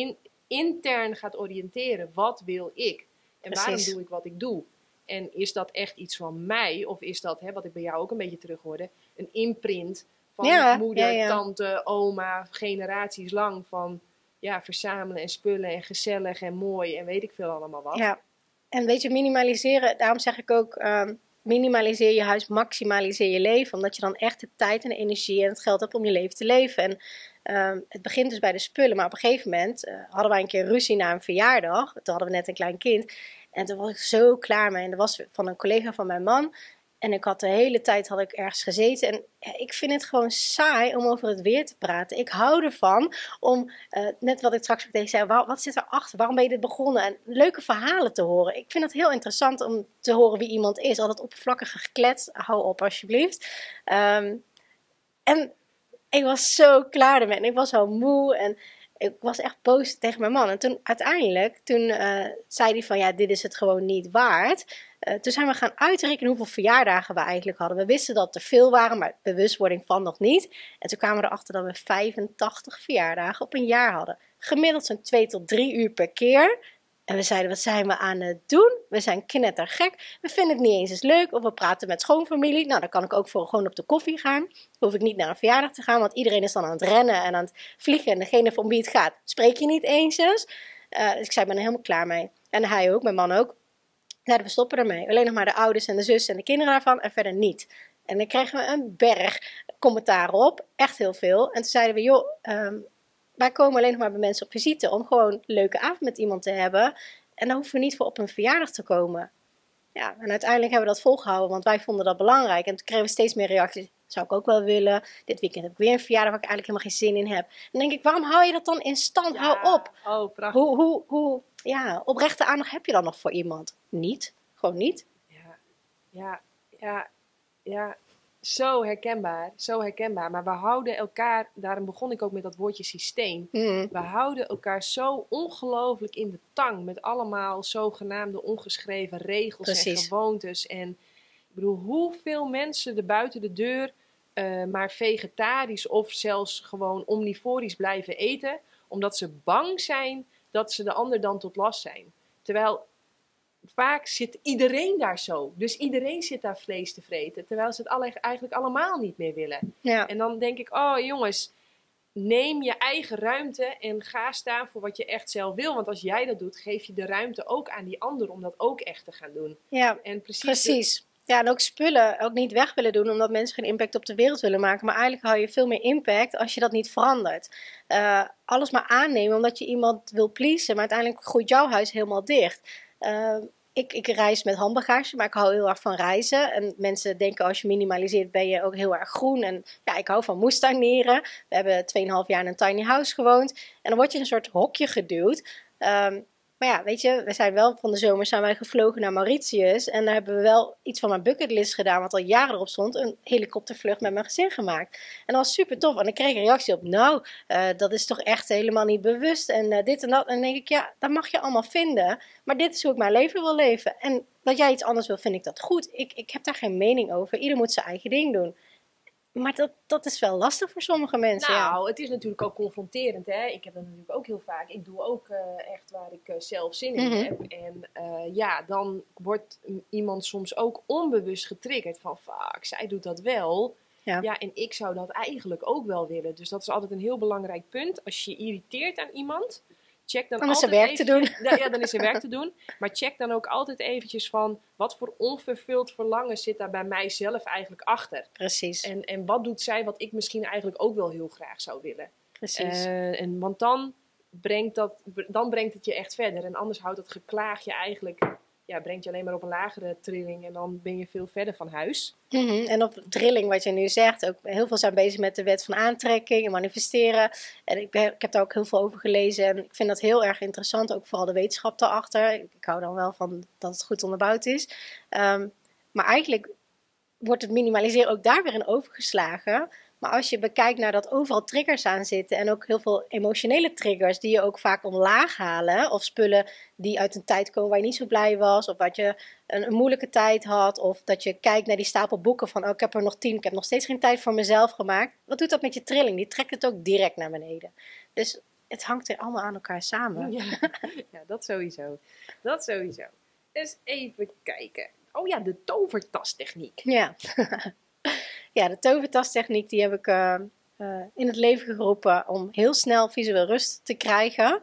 intern gaat oriënteren. Wat wil ik? En Precies. Waarom doe ik wat ik doe? En is dat echt iets van mij? Of is dat, wat ik bij jou ook een beetje terug hoorde, een imprint van moeder, tante, oma, generaties lang van verzamelen en spullen en gezellig en mooi en weet ik veel allemaal wat. Ja, en weet je, minimaliseren, daarom zeg ik ook, minimaliseer je huis, maximaliseer je leven. Omdat je dan echt de tijd en de energie en het geld hebt om je leven te leven. En het begint dus bij de spullen, maar op een gegeven moment hadden wij een keer ruzie na een verjaardag. Toen hadden we net een klein kind en toen was ik zo klaar mee. En dat was van een collega van mijn man. En ik had de hele tijd ergens gezeten. En ik vind het gewoon saai om over het weer te praten. Ik hou ervan om, net wat ik straks ook tegen zei, wat zit erachter? Waarom ben je dit begonnen? En leuke verhalen te horen. Ik vind het heel interessant om te horen wie iemand is. Altijd oppervlakkige geklets. Hou op alsjeblieft. En ik was zo klaar ermee. En ik was al moe en ik was echt boos tegen mijn man. En toen uiteindelijk, zei hij van dit is het gewoon niet waard. Toen zijn we gaan uitrekenen hoeveel verjaardagen we eigenlijk hadden. We wisten dat er veel waren, maar bewustwording van nog niet. En toen kwamen we erachter dat we 85 verjaardagen op een jaar hadden. Gemiddeld zo'n 2 tot 3 uur per keer. En we zeiden, wat zijn we aan het doen? We zijn knettergek. We vinden het niet eens leuk. Of we praten met schoonfamilie. Nou, dan kan ik ook gewoon op de koffie gaan. Dan hoef ik niet naar een verjaardag te gaan. Want iedereen is dan aan het rennen en aan het vliegen. En degene van wie het gaat, spreek je niet eens. Dus ik zei, ik ben er helemaal klaar mee. En hij ook, mijn man ook. We stoppen ermee. Alleen nog maar de ouders en de zus en de kinderen daarvan. En verder niet. En dan kregen we een berg commentaar op. Echt heel veel. En toen zeiden we, joh, wij komen alleen nog maar bij mensen op visite om gewoon een leuke avond met iemand te hebben. En dan hoeven we niet voor op een verjaardag te komen. Ja, en uiteindelijk hebben we dat volgehouden, want wij vonden dat belangrijk. En toen kregen we steeds meer reacties. Zou ik ook wel willen. Dit weekend heb ik weer een verjaardag waar ik eigenlijk helemaal geen zin in heb. Dan denk ik, waarom hou je dat dan in stand? Ja. Hou op. Oh, prachtig. Hoe oprechte aandacht heb je dan nog voor iemand? Niet. Gewoon niet. Ja. Zo herkenbaar. Maar we houden elkaar, daarom begon ik ook met dat woordje systeem. We houden elkaar zo ongelooflijk in de tang met allemaal zogenaamde ongeschreven regels en gewoontes. En ik bedoel, hoeveel mensen er buiten de deur maar vegetarisch of zelfs gewoon omnivorisch blijven eten, omdat ze bang zijn dat ze de ander dan tot last zijn. Terwijl vaak zit iedereen daar zo. Dus iedereen zit daar vlees te vreten. Terwijl ze het eigenlijk allemaal niet meer willen. Ja. En dan denk ik, oh jongens, neem je eigen ruimte en ga staan voor wat je echt zelf wil. Want als jij dat doet, geef je de ruimte ook aan die ander om dat ook echt te gaan doen. Ja, en precies. Ja, en ook spullen ook niet weg willen doen omdat mensen geen impact op de wereld willen maken. Maar eigenlijk hou je veel meer impact als je dat niet verandert. Alles maar aannemen omdat je iemand wil pleasen. Maar uiteindelijk groeit jouw huis helemaal dicht. Ik reis met handbagage, maar ik hou heel erg van reizen. En mensen denken als je minimaliseert ben je ook heel erg groen. En ja, ik hou van moestuinieren. We hebben 2,5 jaar in een tiny house gewoond. En dan word je in een soort hokje geduwd. Maar ja, weet je, we zijn wel van de zomer zijn wij gevlogen naar Mauritius. En daar hebben we wel iets van mijn bucketlist gedaan, wat al jaren erop stond. Een helikoptervlucht met mijn gezin gemaakt. En dat was super tof. En ik kreeg een reactie op, nou, dat is toch echt helemaal niet bewust. En dit en dat. En dan denk ik, ja, dat mag je allemaal vinden. Maar dit is hoe ik mijn leven wil leven. En dat jij iets anders wil, vind ik dat goed. Ik heb daar geen mening over. Ieder moet zijn eigen ding doen. Maar dat is wel lastig voor sommige mensen. Nou, het is natuurlijk ook confronterend. Hè? Ik heb dat natuurlijk ook heel vaak. Ik doe ook echt waar ik zelf zin in heb. En ja, dan wordt iemand soms ook onbewust getriggerd van fuck, zij doet dat wel. Ja, en ik zou dat eigenlijk ook wel willen. Dus dat is altijd een heel belangrijk punt. Als je je irriteert aan iemand, check dan is er werk te doen. Ja, dan is er werk te doen. Maar check dan ook altijd eventjes van wat voor onvervuld verlangen zit daar bij mijzelf eigenlijk achter. Precies. En wat doet zij wat ik misschien eigenlijk ook wel heel graag zou willen. Precies. Want dan brengt het je echt verder. En anders houdt het geklaag je eigenlijk, ja, brengt je alleen maar op een lagere trilling. En dan ben je veel verder van huis. En op trilling, wat je nu zegt, ook heel veel zijn bezig met de wet van aantrekking en manifesteren. En ik heb daar ook heel veel over gelezen en ik vind dat heel erg interessant, ook vooral de wetenschap daarachter. Ik hou dan wel van dat het goed onderbouwd is. Maar eigenlijk wordt het minimaliseren ook daar weer in overgeslagen. Maar als je bekijkt naar dat overal triggers aan zitten en ook heel veel emotionele triggers die je ook vaak omlaag halen. Of spullen die uit een tijd komen waar je niet zo blij was. Of dat je een moeilijke tijd had. Of dat je kijkt naar die stapel boeken van ik heb er nog 10, ik heb nog steeds geen tijd voor mezelf gemaakt. Wat doet dat met je trilling? Die trekt het ook direct naar beneden. Dus het hangt er allemaal aan elkaar samen. Ja, dat sowieso. Dat sowieso. Dus even kijken. Oh ja, de tovertastechniek. Ja. Ja, de tovertastechniek die heb ik in het leven geroepen om heel snel visueel rust te krijgen.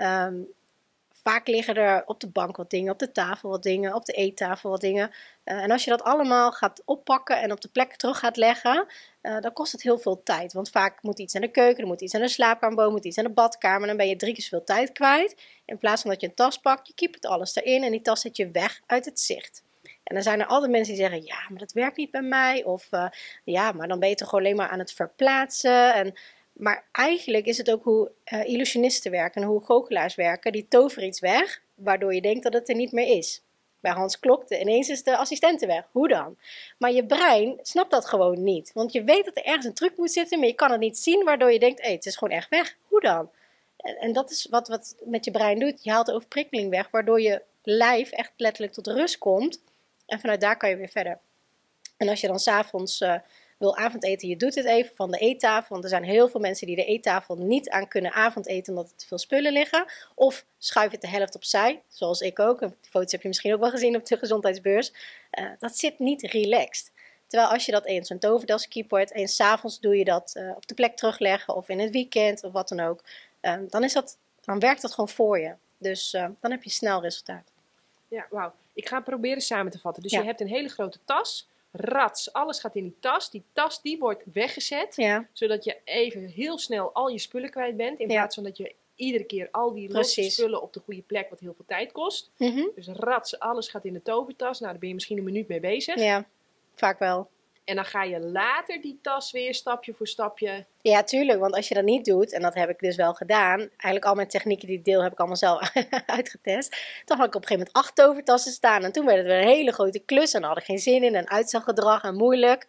Vaak liggen er op de bank wat dingen, op de tafel wat dingen, op de eettafel wat dingen. En als je dat allemaal gaat oppakken en op de plek terug gaat leggen, dan kost het heel veel tijd. Want vaak moet iets aan de keuken, er moet iets aan de slaapkamer, er moet iets aan de badkamer. Dan ben je 3 keer zoveel tijd kwijt. In plaats van dat je een tas pakt, je kiept het alles erin en die tas zet je weg uit het zicht. En dan zijn er altijd mensen die zeggen, ja, maar dat werkt niet bij mij. Of ja, maar dan ben je toch alleen maar aan het verplaatsen. Maar eigenlijk is het ook hoe illusionisten werken en hoe goochelaars werken. Die toveren iets weg, waardoor je denkt dat het er niet meer is. Bij Hans Klok, ineens is de assistente weg. Hoe dan? Maar je brein snapt dat gewoon niet. Want je weet dat er ergens een truc moet zitten, maar je kan het niet zien, waardoor je denkt, het is gewoon echt weg. Hoe dan? En dat is wat met je brein doet. Je haalt de overprikkeling weg, waardoor je lijf echt letterlijk tot rust komt. En vanuit daar kan je weer verder. En als je dan 's avonds wil avondeten, je doet het even van de eettafel. Want er zijn heel veel mensen die de eettafel niet aan kunnen avondeten omdat er te veel spullen liggen. Of schuif het de helft opzij, zoals ik ook. Die foto's heb je misschien ook wel gezien op de gezondheidsbeurs. Dat zit niet relaxed. Terwijl als je dat eens zo'n toverdas keyboard en 's avonds doe je dat op de plek terugleggen of in het weekend of wat dan ook. Dan werkt dat gewoon voor je. Dus dan heb je snel resultaat. Ja, wauw. Ik ga proberen samen te vatten. Dus je hebt een hele grote tas. Rats, alles gaat in die tas. Die tas die wordt weggezet. Ja. Zodat je even heel snel al je spullen kwijt bent. In plaats van dat je iedere keer al die losse spullen op de goede plek, wat heel veel tijd kost. Dus rats, alles gaat in de tovertas. Nou, daar ben je misschien een minuut mee bezig. Ja, vaak wel. En dan ga je later die tas weer stapje voor stapje. Ja, tuurlijk. Want als je dat niet doet, en dat heb ik dus wel gedaan. Eigenlijk al mijn technieken die ik deel heb ik allemaal zelf uitgetest. Toen had ik op een gegeven moment 8 tovertassen staan. En toen werd het weer een hele grote klus. En dan had ik geen zin in. En uitstelgedrag en moeilijk.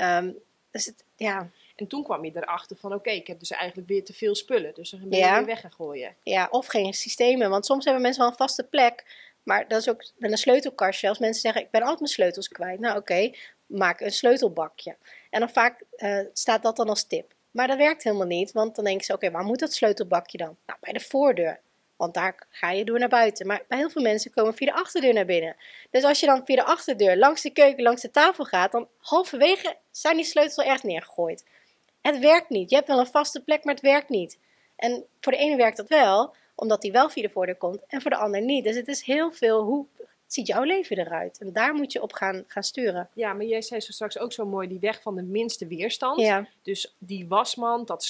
Ja. En toen kwam je erachter van oké, ik heb dus eigenlijk weer te veel spullen. Dus dan ben je weer weg gaan gooien. Ja, of geen systemen. Want soms hebben mensen wel een vaste plek. Maar dat is ook met een sleutelkastje. Als mensen zeggen, ik ben altijd mijn sleutels kwijt. Nou oké, maak een sleutelbakje. En dan vaak staat dat dan als tip. Maar dat werkt helemaal niet. Want dan denken ze, oké, waar moet dat sleutelbakje dan? Nou, bij de voordeur. Want daar ga je door naar buiten. Maar bij heel veel mensen komen via de achterdeur naar binnen. Dus als je dan via de achterdeur langs de keuken, langs de tafel gaat. Dan halverwege zijn die sleutels al erg neergegooid. Het werkt niet. Je hebt wel een vaste plek, maar het werkt niet. En voor de ene werkt dat wel, omdat die wel via de voordeur komt. En voor de ander niet. Dus het is heel veel, hoe ziet jouw leven eruit? En daar moet je op gaan sturen. Ja, maar jij zei zo straks ook zo mooi, die weg van de minste weerstand. Ja. Dus die wasmand, dat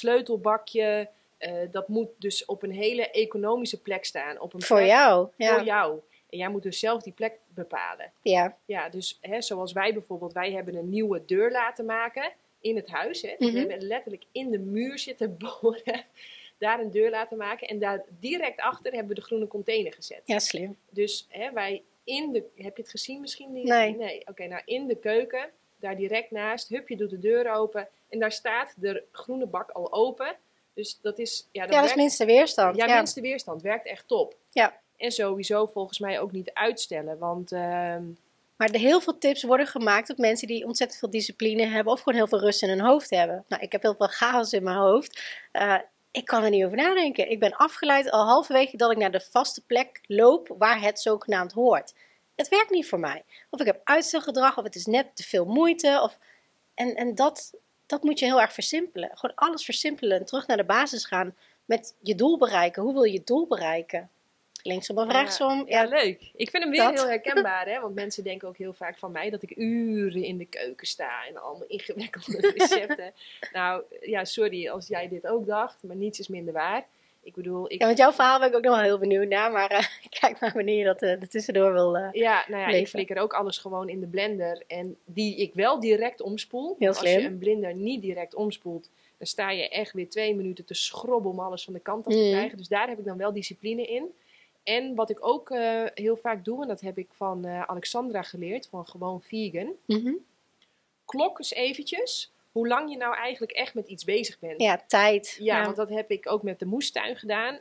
sleutelbakje, dat moet dus op een hele economische plek staan. Op een voor plek jou. Voor jou. En jij moet dus zelf die plek bepalen. Ja. Ja, dus zoals wij bijvoorbeeld, wij hebben een nieuwe deur laten maken in het huis. Hè. Dus we hebben letterlijk in de muur zitten boren, daar een deur laten maken. En daar direct achter hebben we de groene container gezet. Ja, slim. Dus wij heb je het gezien misschien? Nee. Oké, nou in de keuken, daar direct naast, je doet de deur open. En daar staat de groene bak al open. Dus dat is... Ja, dat is minste weerstand. Ja, minste weerstand. Werkt echt top. Ja. En sowieso volgens mij ook niet uitstellen. Want... Maar heel veel tips worden gemaakt op mensen die ontzettend veel discipline hebben. Of gewoon heel veel rust in hun hoofd hebben. Nou, ik heb heel veel chaos in mijn hoofd. Ik kan er niet over nadenken. Ik ben afgeleid al halverwege dat ik naar de vaste plek loop waar het zogenaamd hoort. Het werkt niet voor mij. Of ik heb uitstelgedrag, of het is net te veel moeite. En dat moet je heel erg versimpelen. Gewoon alles versimpelen en terug naar de basis gaan met je doel bereiken. Hoe wil je het doel bereiken? Linksom of rechtsom? Ja, leuk. Ik vind hem weer heel herkenbaar, hè? Want mensen denken ook heel vaak van mij dat ik uren in de keuken sta en allemaal ingewikkelde recepten. Nou, ja, sorry als jij dit ook dacht, maar niets is minder waar. Ik bedoel... Ja, want jouw verhaal ben ik ook nog wel heel benieuwd naar, maar kijk maar wanneer je dat er tussendoor wil ik flikker ook alles gewoon in de blender en die ik wel direct omspoel. Heel slim. Als je een blender niet direct omspoelt, dan sta je echt weer 2 minuten te schrobben om alles van de kant af te krijgen. Dus daar heb ik dan wel discipline in. En wat ik ook heel vaak doe, en dat heb ik van Alexandra geleerd, van Gewoon Vegan. Klok eens eventjes hoe lang je nou eigenlijk echt met iets bezig bent. Ja, tijd. Ja, want dat heb ik ook met de moestuin gedaan.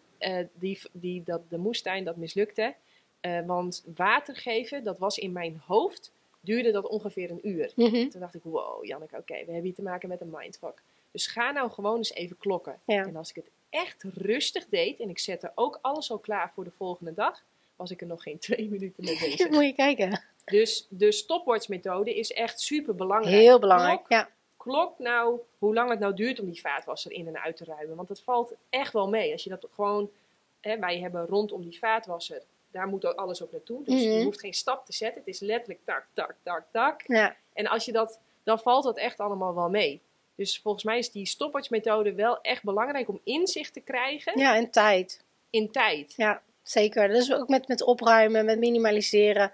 De moestuin, dat mislukte. Want water geven, dat was in mijn hoofd, duurde dat ongeveer 1 uur. Toen dacht ik, wow, Janneke, oké, we hebben hier te maken met een mindfuck. Dus ga nou gewoon eens even klokken. Ja. En als ik het echt rustig deed en ik zette ook alles al klaar voor de volgende dag, was ik er nog geen 2 minuten mee bezig. Moet je kijken. Dus de stopwatch-methode is echt super belangrijk. Heel belangrijk, Klok nou hoe lang het nou duurt om die vaatwasser in en uit te ruimen. Want dat valt echt wel mee. Als je dat gewoon, wij hebben rondom die vaatwasser, daar moet ook alles ook naartoe. Dus je hoeft geen stap te zetten. Het is letterlijk tak, tak, tak, tak. Ja. En als je dan valt dat echt allemaal wel mee. Dus volgens mij is die stopwatch-methode wel echt belangrijk om inzicht te krijgen. Ja, en tijd. In tijd. Ja, zeker. Dat is ook met opruimen, met minimaliseren.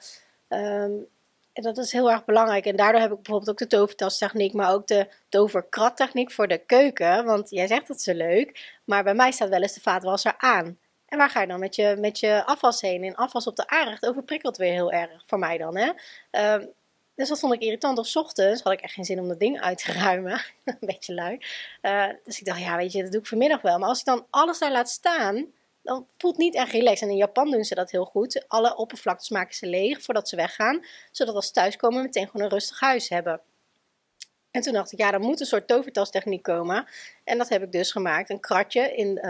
Dat is heel erg belangrijk. En daardoor heb ik bijvoorbeeld ook de tovertastechniek, maar ook de toverkrattechniek voor de keuken. Want jij zegt dat zo leuk, maar bij mij staat wel eens de vaatwasser aan. En waar ga je dan met je afwas heen? En afwas op de aanrecht overprikkelt weer heel erg voor mij dan, hè. Dus dat vond ik irritant. Of 's ochtends had ik echt geen zin om dat ding uit te ruimen. Een beetje lui. Dus ik dacht, ja, weet je, dat doe ik vanmiddag wel. Maar als ik dan alles daar laat staan, dan voelt het niet echt relaxed. En in Japan doen ze dat heel goed. Alle oppervlaktes maken ze leeg voordat ze weggaan. Zodat als ze thuiskomen meteen gewoon een rustig huis hebben. En toen dacht ik, ja, er moet een soort tovertastechniek komen. En dat heb ik dus gemaakt. Een kratje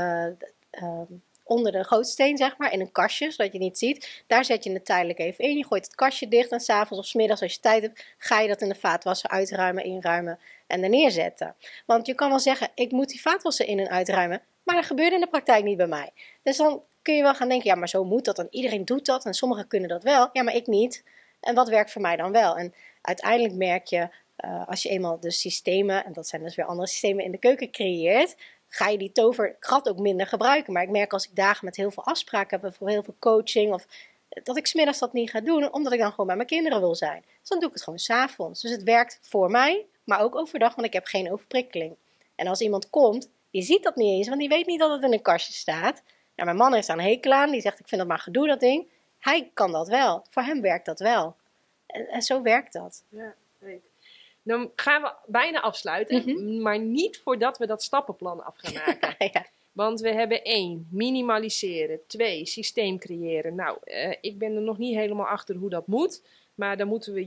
onder de gootsteen, zeg maar, in een kastje, zodat je het niet ziet. Daar zet je het tijdelijk even in. Je gooit het kastje dicht en 's avonds of 's middags als je tijd hebt, ga je dat in de vaatwasser uitruimen, inruimen en er neerzetten. Want je kan wel zeggen, ik moet die vaatwasser in en uitruimen, maar dat gebeurt in de praktijk niet bij mij. Dus dan kun je wel gaan denken, ja, maar zo moet dat en iedereen doet dat en sommigen kunnen dat wel. Ja, maar ik niet. En wat werkt voor mij dan wel? En uiteindelijk merk je, als je eenmaal de systemen, en dat zijn dus weer andere systemen in de keuken creëert, ga je die toverkrat ook minder gebruiken. Maar ik merk als ik dagen met heel veel afspraken heb, voor heel veel coaching, of dat ik 's middags dat niet ga doen, omdat ik dan gewoon bij mijn kinderen wil zijn. Dus dan doe ik het gewoon 's avonds. Dus het werkt voor mij, maar ook overdag, want ik heb geen overprikkeling. En als iemand komt, die ziet dat niet eens, want die weet niet dat het in een kastje staat. Nou, mijn man heeft daar een hekel aan, die zegt, ik vind dat maar gedoe, dat ding. Hij kan dat wel. Voor hem werkt dat wel. En zo werkt dat. Ja, leuk. Dan gaan we bijna afsluiten, maar niet voordat we dat stappenplan af gaan maken. Ja. Want we hebben 1, minimaliseren. 2, systeem creëren. Nou, ik ben er nog niet helemaal achter hoe dat moet. Maar dan moeten we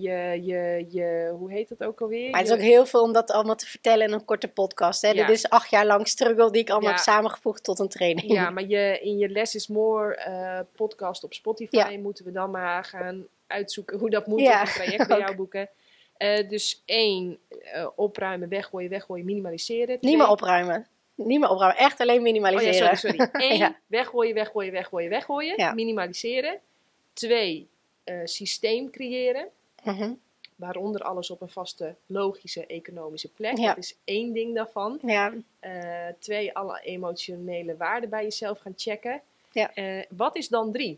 hoe heet dat ook alweer? Maar het is ook heel veel om dat allemaal te vertellen in een korte podcast. Hè? Ja. Dit is 8 jaar lang struggle die ik allemaal heb samengevoegd tot een training. Ja, maar in je Less is More podcast op Spotify moeten we dan maar gaan uitzoeken hoe dat moet. Of een traject bij jou boeken. Dus 1, opruimen, weggooien, minimaliseren. 2, niet meer opruimen. Echt alleen minimaliseren. Oh ja, sorry. 1, weggooien. Ja. Minimaliseren. 2, systeem creëren. Waaronder alles op een vaste, logische, economische plek. Ja. Dat is 1 ding daarvan. Ja. 2, alle emotionele waarden bij jezelf gaan checken. Ja. Wat is dan 3?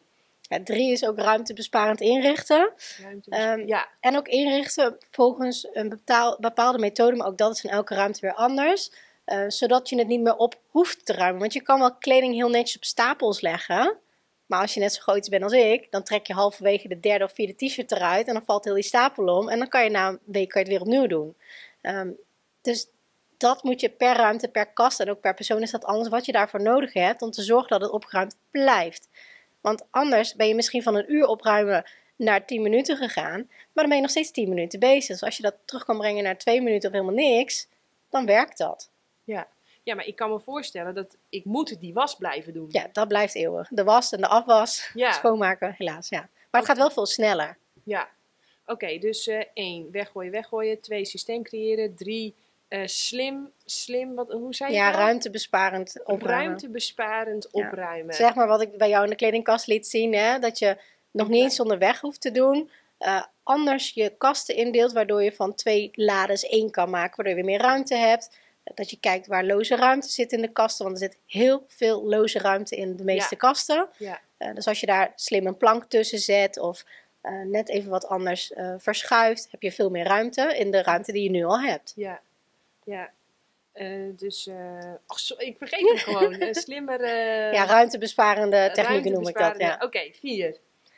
Ja, 3 is ook ruimtebesparend inrichten. Ja. En ook inrichten volgens een bepaalde methode, maar ook dat is in elke ruimte weer anders. Zodat je het niet meer op hoeft te ruimen. Want je kan wel kleding heel netjes op stapels leggen. Maar als je net zo groot bent als ik, dan trek je halverwege de 3e of 4e t-shirt eruit. En dan valt heel die stapel om. En dan kan je na een week het weer opnieuw doen. Dus dat moet je per ruimte, per kast en ook per persoon is dat anders wat je daarvoor nodig hebt. Om te zorgen dat het opgeruimd blijft. Want anders ben je misschien van een uur opruimen naar 10 minuten gegaan. Maar dan ben je nog steeds 10 minuten bezig. Dus als je dat terug kan brengen naar 2 minuten of helemaal niks, dan werkt dat. Ja, maar ik kan me voorstellen dat ik moet die was blijven doen. Ja, dat blijft eeuwig. De was en de afwas, schoonmaken, helaas. Ja. Maar het gaat wel veel sneller. Ja, oké, dus 1, weggooien. 2, systeem creëren. 3, slim, hoe zei je Ja, dat? ruimtebesparend opruimen. Ruimtebesparend opruimen. Zeg maar wat ik bij jou in de kledingkast liet zien, hè? Dat je nog niet eens zonder weg hoeft te doen. Anders je kasten indeelt, waardoor je van 2 lades 1 kan maken, waardoor je weer meer ruimte hebt. Dat je kijkt waar loze ruimte zit in de kasten, want er zit heel veel loze ruimte in de meeste kasten. Ja. Dus als je daar slim een plank tussen zet of net even wat anders verschuift, heb je veel meer ruimte in de ruimte die je nu al hebt. Ja. Ik vergeet het gewoon. Slimmer... ja, ruimtebesparende technieken noem ik dat. Ja. Oké, 4.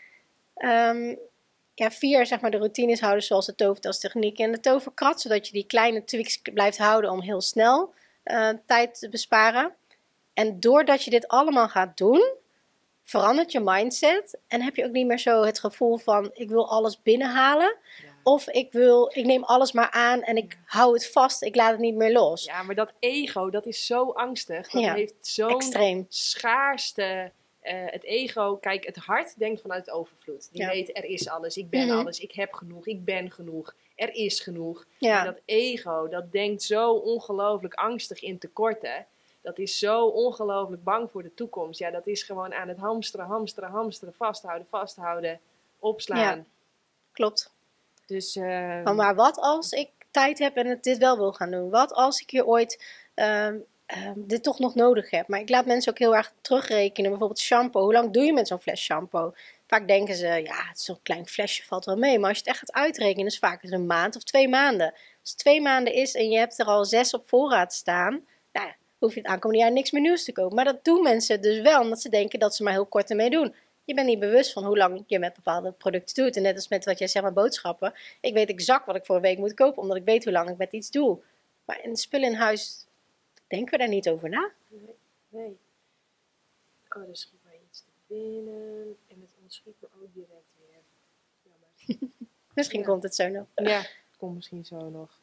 4, zeg maar, de routines houden zoals de tovertastechniek en de toverkrat. Zodat je die kleine tweaks blijft houden om heel snel tijd te besparen. En doordat je dit allemaal gaat doen, verandert je mindset. En heb je ook niet meer zo het gevoel van, ik wil alles binnenhalen. Ja. Of ik neem alles maar aan en ik hou het vast, ik laat het niet meer los. Ja, maar dat ego, dat is zo angstig. Dat heeft zo'n schaarste... het ego, kijk, het hart denkt vanuit overvloed. Die weet, er is alles, ik ben alles, ik heb genoeg, ik ben genoeg, er is genoeg. Ja. Maar dat ego, dat denkt zo ongelooflijk angstig in tekorten. Dat is zo ongelooflijk bang voor de toekomst. Ja, dat is gewoon aan het hamsteren, vasthouden, opslaan. Ja, klopt. Dus, maar wat als ik tijd heb en dit wel wil gaan doen? Wat als ik hier ooit... dit toch nog nodig heb. Maar ik laat mensen ook heel erg terugrekenen. Bijvoorbeeld shampoo. Hoe lang doe je met zo'n fles shampoo? Vaak denken ze, ja, het is zo'n klein flesje, valt wel mee. Maar als je het echt gaat uitrekenen, is vaak een maand of 2 maanden. Als het 2 maanden is en je hebt er al 6 op voorraad staan, nou ja, hoef je het aankomende jaar niks meer nieuws te kopen. Maar dat doen mensen dus wel, omdat ze denken dat ze maar heel kort ermee doen. Je bent niet bewust van hoe lang je met bepaalde producten doet. En net als met wat jij zegt met boodschappen. Ik weet exact wat ik voor een week moet kopen, omdat ik weet hoe lang ik met iets doe. Maar in spullen in huis... denken we daar niet over na? Nee. Oh, er schiet mij iets te binnen. En het ontschiet me ook direct weer. Jammer. Misschien komt het zo nog. Ja, het komt misschien zo nog.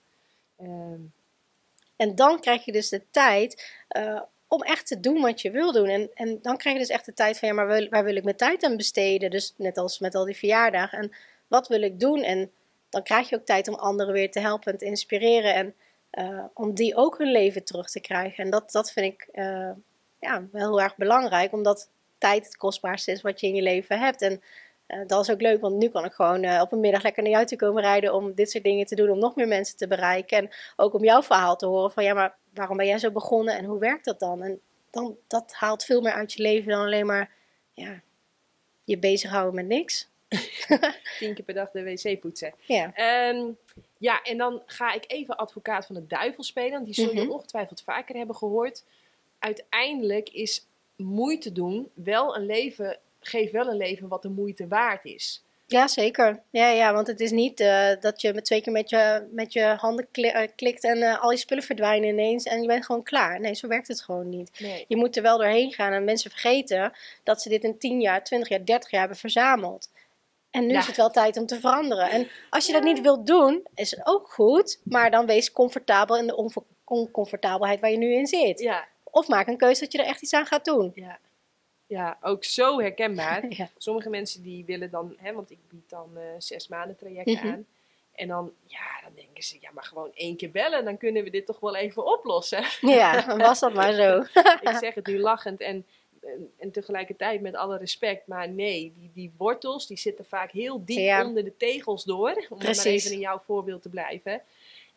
En dan krijg je dus de tijd om echt te doen wat je wil doen. En dan krijg je dus echt de tijd van, ja, maar waar wil ik mijn tijd aan besteden? Dus net als met al die verjaardagen. En wat wil ik doen? En dan krijg je ook tijd om anderen weer te helpen en te inspireren. En om die ook hun leven terug te krijgen. En dat vind ik wel heel erg belangrijk. Omdat tijd het kostbaarste is wat je in je leven hebt. En dat is ook leuk. Want nu kan ik gewoon op een middag lekker naar jou toe komen rijden. Om dit soort dingen te doen. Om nog meer mensen te bereiken. En ook om jouw verhaal te horen. Van ja, maar waarom ben jij zo begonnen? En hoe werkt dat dan? En dat haalt veel meer uit je leven dan alleen maar je bezighouden met niks. 10 keer per dag de wc poetsen. Ja. En dan ga ik even advocaat van de duivel spelen. Want die zul je ongetwijfeld vaker hebben gehoord. Uiteindelijk is moeite doen geeft wel een leven wat de moeite waard is. Ja, zeker. Ja, want het is niet dat je 2 keer met je handen klikt en al je spullen verdwijnen ineens en je bent gewoon klaar. Nee, zo werkt het gewoon niet. Nee. Je moet er wel doorheen gaan en mensen vergeten dat ze dit in 10 jaar, 20 jaar, 30 jaar hebben verzameld. En nu is het wel tijd om te veranderen. En als je dat niet wilt doen, is het ook goed. Maar dan wees comfortabel in de oncomfortabelheid waar je nu in zit. Ja. Of maak een keuze dat je er echt iets aan gaat doen. Ja, ook zo herkenbaar. Ja. Sommige mensen die willen dan, want ik bied dan 6 maanden trajecten aan. En dan denken ze, ja, maar gewoon 1 keer bellen. Dan kunnen we dit toch wel even oplossen. Ja, dan was dat maar zo. Ik zeg het nu lachend en tegelijkertijd met alle respect. Maar nee, die wortels die zitten vaak heel diep onder de tegels door. Om maar even in jouw voorbeeld te blijven.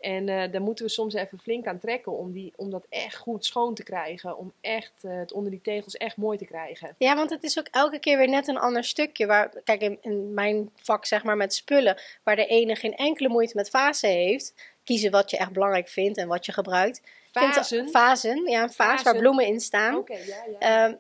En daar moeten we soms even flink aan trekken om dat echt goed schoon te krijgen. Om echt het onder die tegels echt mooi te krijgen. Ja, want het is ook elke keer weer net een ander stukje. Kijk, in mijn vak zeg maar met spullen, waar de ene geen enkele moeite met fasen heeft. Kiezen wat je echt belangrijk vindt en wat je gebruikt. Fasen? Fasen, ja, een vaas waar bloemen in staan. Oké, ja.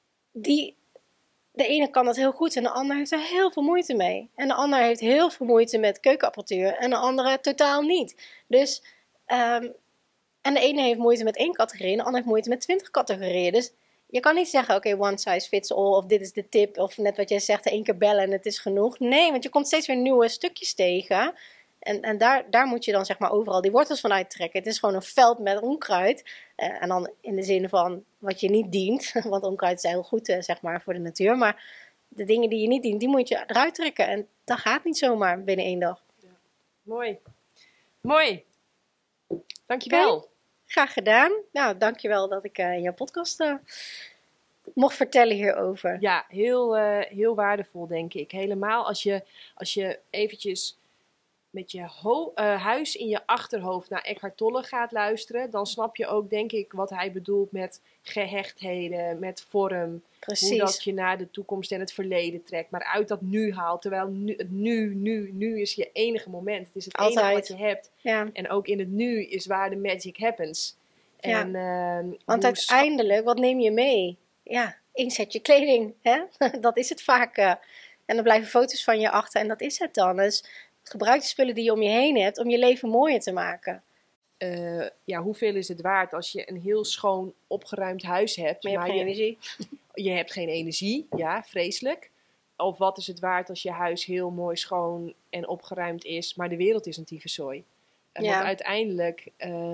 De ene kan dat heel goed en de ander heeft er heel veel moeite mee. En de ander heeft heel veel moeite met keukenapparatuur en de andere totaal niet. Dus, en de ene heeft moeite met 1 categorie en de ander heeft moeite met 20 categorieën. Dus je kan niet zeggen, oké, one size fits all of dit is de tip. Of net wat jij zegt, 1 keer bellen en het is genoeg. Nee, want je komt steeds weer nieuwe stukjes tegen. En daar moet je dan zeg maar overal die wortels van uittrekken. Het is gewoon een veld met onkruid. En dan in de zin van wat je niet dient. Want onkruid is heel goed zeg maar voor de natuur. Maar de dingen die je niet dient, die moet je eruit trekken. En dat gaat niet zomaar binnen 1 dag. Ja. Mooi. Dankjewel. Okay. Graag gedaan. Nou, dankjewel dat ik in jouw podcast mocht vertellen hierover. Ja, heel waardevol denk ik. Helemaal als je eventjes met je huis in je achterhoofd naar Eckhart Tolle gaat luisteren, dan snap je ook, denk ik, wat hij bedoelt met gehechtheden, met vorm. Precies. Hoe dat je naar de toekomst en het verleden trekt, maar uit dat nu haalt. Terwijl het nu is je enige moment. Het is het enige wat je hebt. Ja. En ook in het nu is waar de magic happens. En, want uiteindelijk, wat neem je mee? Ja, 1 setje kleding. Hè? Dat is het vaak. En dan blijven foto's van je achter en dat is het dan. Dus gebruik de spullen die je om je heen hebt om je leven mooier te maken. Hoeveel is het waard als je een heel schoon, opgeruimd huis hebt? Maar je hebt geen energie. Je hebt geen energie, ja, vreselijk. Of wat is het waard als je huis heel mooi, schoon en opgeruimd is, maar de wereld is een tyfuszooi? Want uiteindelijk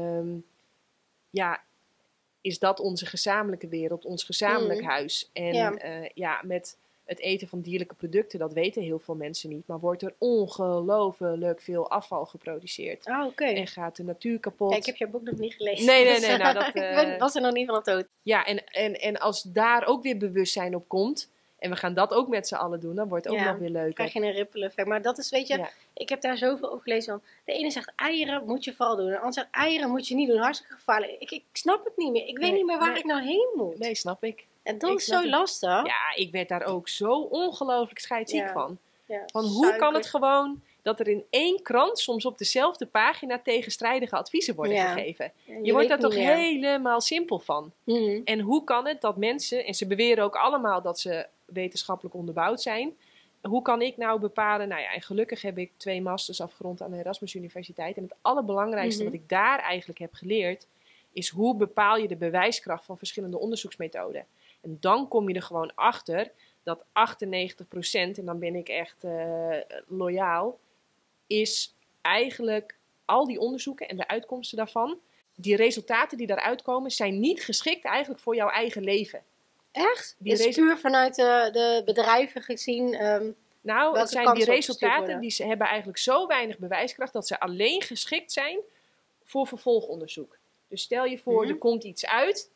is dat onze gezamenlijke wereld, ons gezamenlijk huis. En met het eten van dierlijke producten, dat weten heel veel mensen niet. Maar wordt er ongelooflijk veel afval geproduceerd. En gaat de natuur kapot. Kijk, ik heb jouw boek nog niet gelezen. Nee. Nou, ik was er nog niet van op de hoogte. Ja, en als daar ook weer bewustzijn op komt, en we gaan dat ook met z'n allen doen, dan wordt het ook nog weer leuker. Dan krijg je een ripple effect. Maar dat is, weet je, ik heb daar zoveel over gelezen. Van, de ene zegt eieren moet je vooral doen. En de ander zegt eieren moet je niet doen. Hartstikke gevaarlijk. Ik snap het niet meer. Ik weet niet meer waar ik nou heen moet. Nee, snap ik. En dat is zo lastig. Ja, ik werd daar ook zo ongelooflijk scheidsziek van. Ja, van hoe kan het gewoon dat er in 1 krant soms op dezelfde pagina tegenstrijdige adviezen worden gegeven? Je wordt daar toch helemaal simpel van. En hoe kan het dat mensen, en ze beweren ook allemaal dat ze wetenschappelijk onderbouwd zijn. Hoe kan ik nou bepalen, en gelukkig heb ik 2 masters afgerond aan de Erasmus Universiteit. En het allerbelangrijkste wat ik daar eigenlijk heb geleerd, is hoe bepaal je de bewijskracht van verschillende onderzoeksmethoden. En dan kom je er gewoon achter dat 98%, en dan ben ik echt loyaal, is eigenlijk al die onderzoeken en de uitkomsten daarvan, die resultaten die daaruit komen, zijn niet geschikt eigenlijk voor jouw eigen leven. Echt? Is puur vanuit de bedrijven gezien? Het zijn die resultaten, die hebben eigenlijk zo weinig bewijskracht dat ze alleen geschikt zijn voor vervolgonderzoek. Dus stel je voor, er komt iets uit,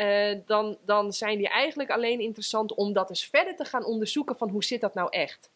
dan zijn die eigenlijk alleen interessant om dat eens verder te gaan onderzoeken van hoe zit dat nou echt.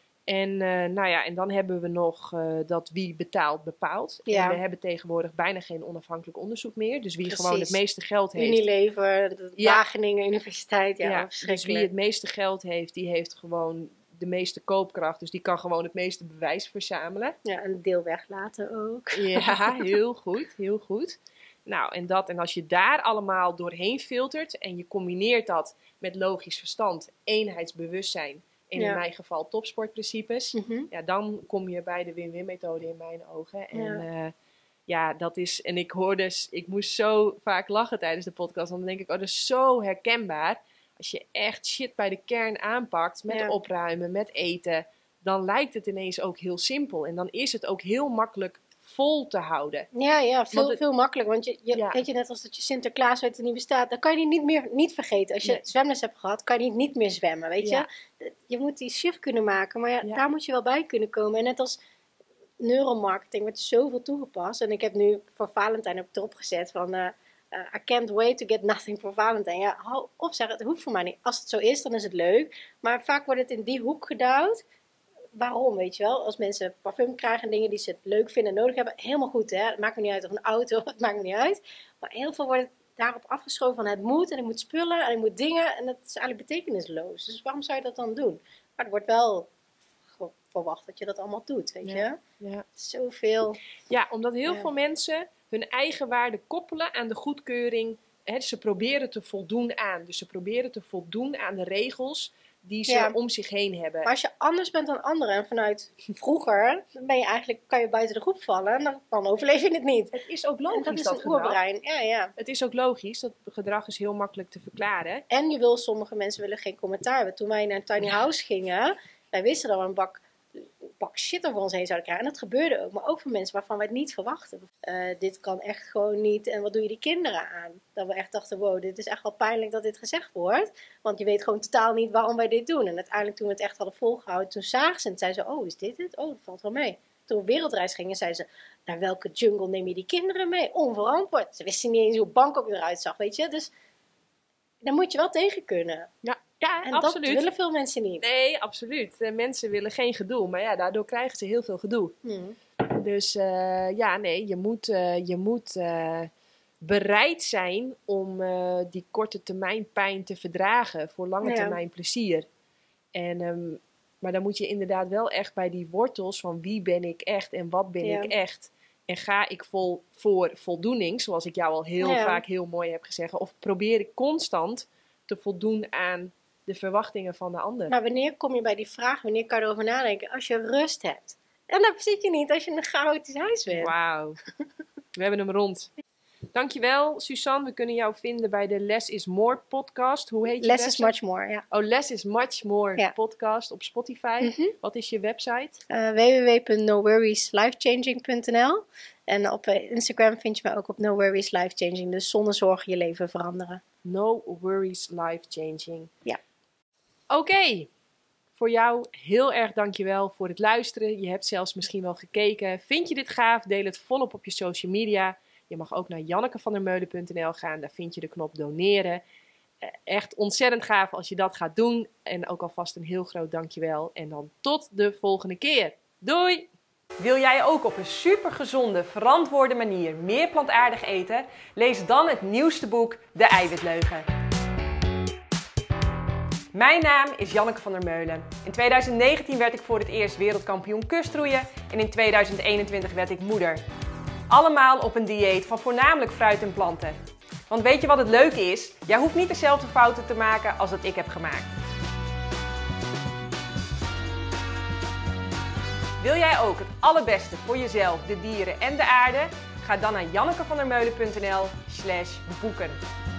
En dan hebben we nog dat wie betaalt bepaalt. En we hebben tegenwoordig bijna geen onafhankelijk onderzoek meer. Dus wie gewoon het meeste geld heeft. Unilever, de Wageningen Universiteit. Dus wie het meeste geld heeft, die heeft gewoon de meeste koopkracht. Dus die kan gewoon het meeste bewijs verzamelen. Ja, een deel weglaten ook. Ja, heel goed. Nou, en als je daar allemaal doorheen filtert en je combineert dat met logisch verstand, eenheidsbewustzijn en in mijn geval topsportprincipes, dan kom je bij de win-win methode in mijn ogen. En dat is, en ik moest zo vaak lachen tijdens de podcast, want dan denk ik, dat is zo herkenbaar. Als je echt shit bij de kern aanpakt, met opruimen, met eten, dan lijkt het ineens ook heel simpel. En dan is het ook heel makkelijk vol te houden. Ja, veel makkelijker. Want weet je, net als dat je Sinterklaas weet er niet bestaat, dan kan je die niet vergeten. Als je zwemles hebt gehad, kan je niet meer zwemmen, weet je. Je moet die shift kunnen maken, maar daar moet je wel bij kunnen komen. En net als neuromarketing wordt zoveel toegepast. En ik heb nu voor Valentijn erop gezet van I can't wait to get nothing for Valentijn. Ja, hou op, zeg, het hoeft voor mij niet. Als het zo is, dan is het leuk. Maar vaak wordt het in die hoek gedouwd. waarom, weet je wel? Als mensen parfum krijgen en dingen die ze leuk vinden en nodig hebben, helemaal goed, hè? Het maakt me niet uit of een auto, het maakt me niet uit. Maar heel veel wordt daarop afgeschoven van het moet en ik moet spullen en ik moet dingen en dat is eigenlijk betekenisloos. Dus waarom zou je dat dan doen? Maar er wordt wel verwacht dat je dat allemaal doet, weet je? Ja. Zoveel. Ja, omdat heel veel mensen hun eigen waarde koppelen aan de goedkeuring. Ze proberen te voldoen aan. Dus ze proberen te voldoen aan de regels die ze om zich heen hebben. Maar als je anders bent dan anderen en vanuit vroeger, dan ben je eigenlijk, kan je buiten de groep vallen en dan overleef je het niet. Het is ook logisch, dat is het oerbrein. Ja. Het is ook logisch, dat gedrag is heel makkelijk te verklaren. En sommige mensen willen geen commentaar hebben. Toen wij naar een tiny house gingen, wij wisten dat we een bak shit over ons heen zouden krijgen. En dat gebeurde ook. Maar ook voor mensen waarvan wij het niet verwachten. Dit kan echt gewoon niet. En wat doe je die kinderen aan? Dat we echt dachten, wow, dit is echt wel pijnlijk dat dit gezegd wordt. Want je weet gewoon totaal niet waarom wij dit doen. En uiteindelijk toen we het echt hadden volgehouden, toen zagen ze en zeiden ze, oh, is dit het? Oh, dat valt wel mee. Toen we wereldreis gingen, zeiden ze, naar welke jungle neem je die kinderen mee? Onverantwoord. Ze wisten niet eens hoe Bangkok eruit zag, weet je. Dus daar moet je wel tegen kunnen. Ja, en absoluut. Dat willen veel mensen niet. Nee, absoluut. Mensen willen geen gedoe. Maar ja, daardoor krijgen ze heel veel gedoe. Dus je moet bereid zijn om die korte termijn pijn te verdragen. Voor lange termijn plezier. Maar dan moet je inderdaad wel echt bij die wortels van wie ben ik echt en wat ben ik echt. En ga ik voor voldoening, zoals ik jou al heel vaak heel mooi heb gezegd. Of probeer ik constant te voldoen aan de verwachtingen van de ander. Maar wanneer kom je bij die vraag, wanneer kan je erover nadenken? Als je rust hebt. En dat zit je niet als je in een chaotisch huis bent. Wauw. We hebben hem rond. Dankjewel, Suzanne. We kunnen jou vinden bij de Less is More podcast. Hoe heet je Less is Much More, ja. Oh, Less is Much More podcast op Spotify. Wat is je website? www.noworrieslifechanging.nl. En op Instagram vind je mij ook op No Worries Life Changing. Dus zonder zorgen je leven veranderen. No Worries Life Changing. Ja. Oké. Voor jou heel erg dankjewel voor het luisteren. Je hebt zelfs misschien wel gekeken. Vind je dit gaaf? Deel het volop op je social media. Je mag ook naar jannekevandermeulen.nl gaan. Daar vind je de knop doneren. Echt ontzettend gaaf als je dat gaat doen. En ook alvast een heel groot dankjewel. En dan tot de volgende keer. Doei! Wil jij ook op een supergezonde, verantwoorde manier meer plantaardig eten? Lees dan het nieuwste boek De Eiwitleugen. Mijn naam is Janneke van der Meulen. In 2019 werd ik voor het eerst wereldkampioen kustroeien en in 2021 werd ik moeder. Allemaal op een dieet van voornamelijk fruit en planten. Want weet je wat het leuke is? Jij hoeft niet dezelfde fouten te maken als dat ik heb gemaakt. Wil jij ook het allerbeste voor jezelf, de dieren en de aarde? Ga dan naar jannekevandermeulen.nl/boeken.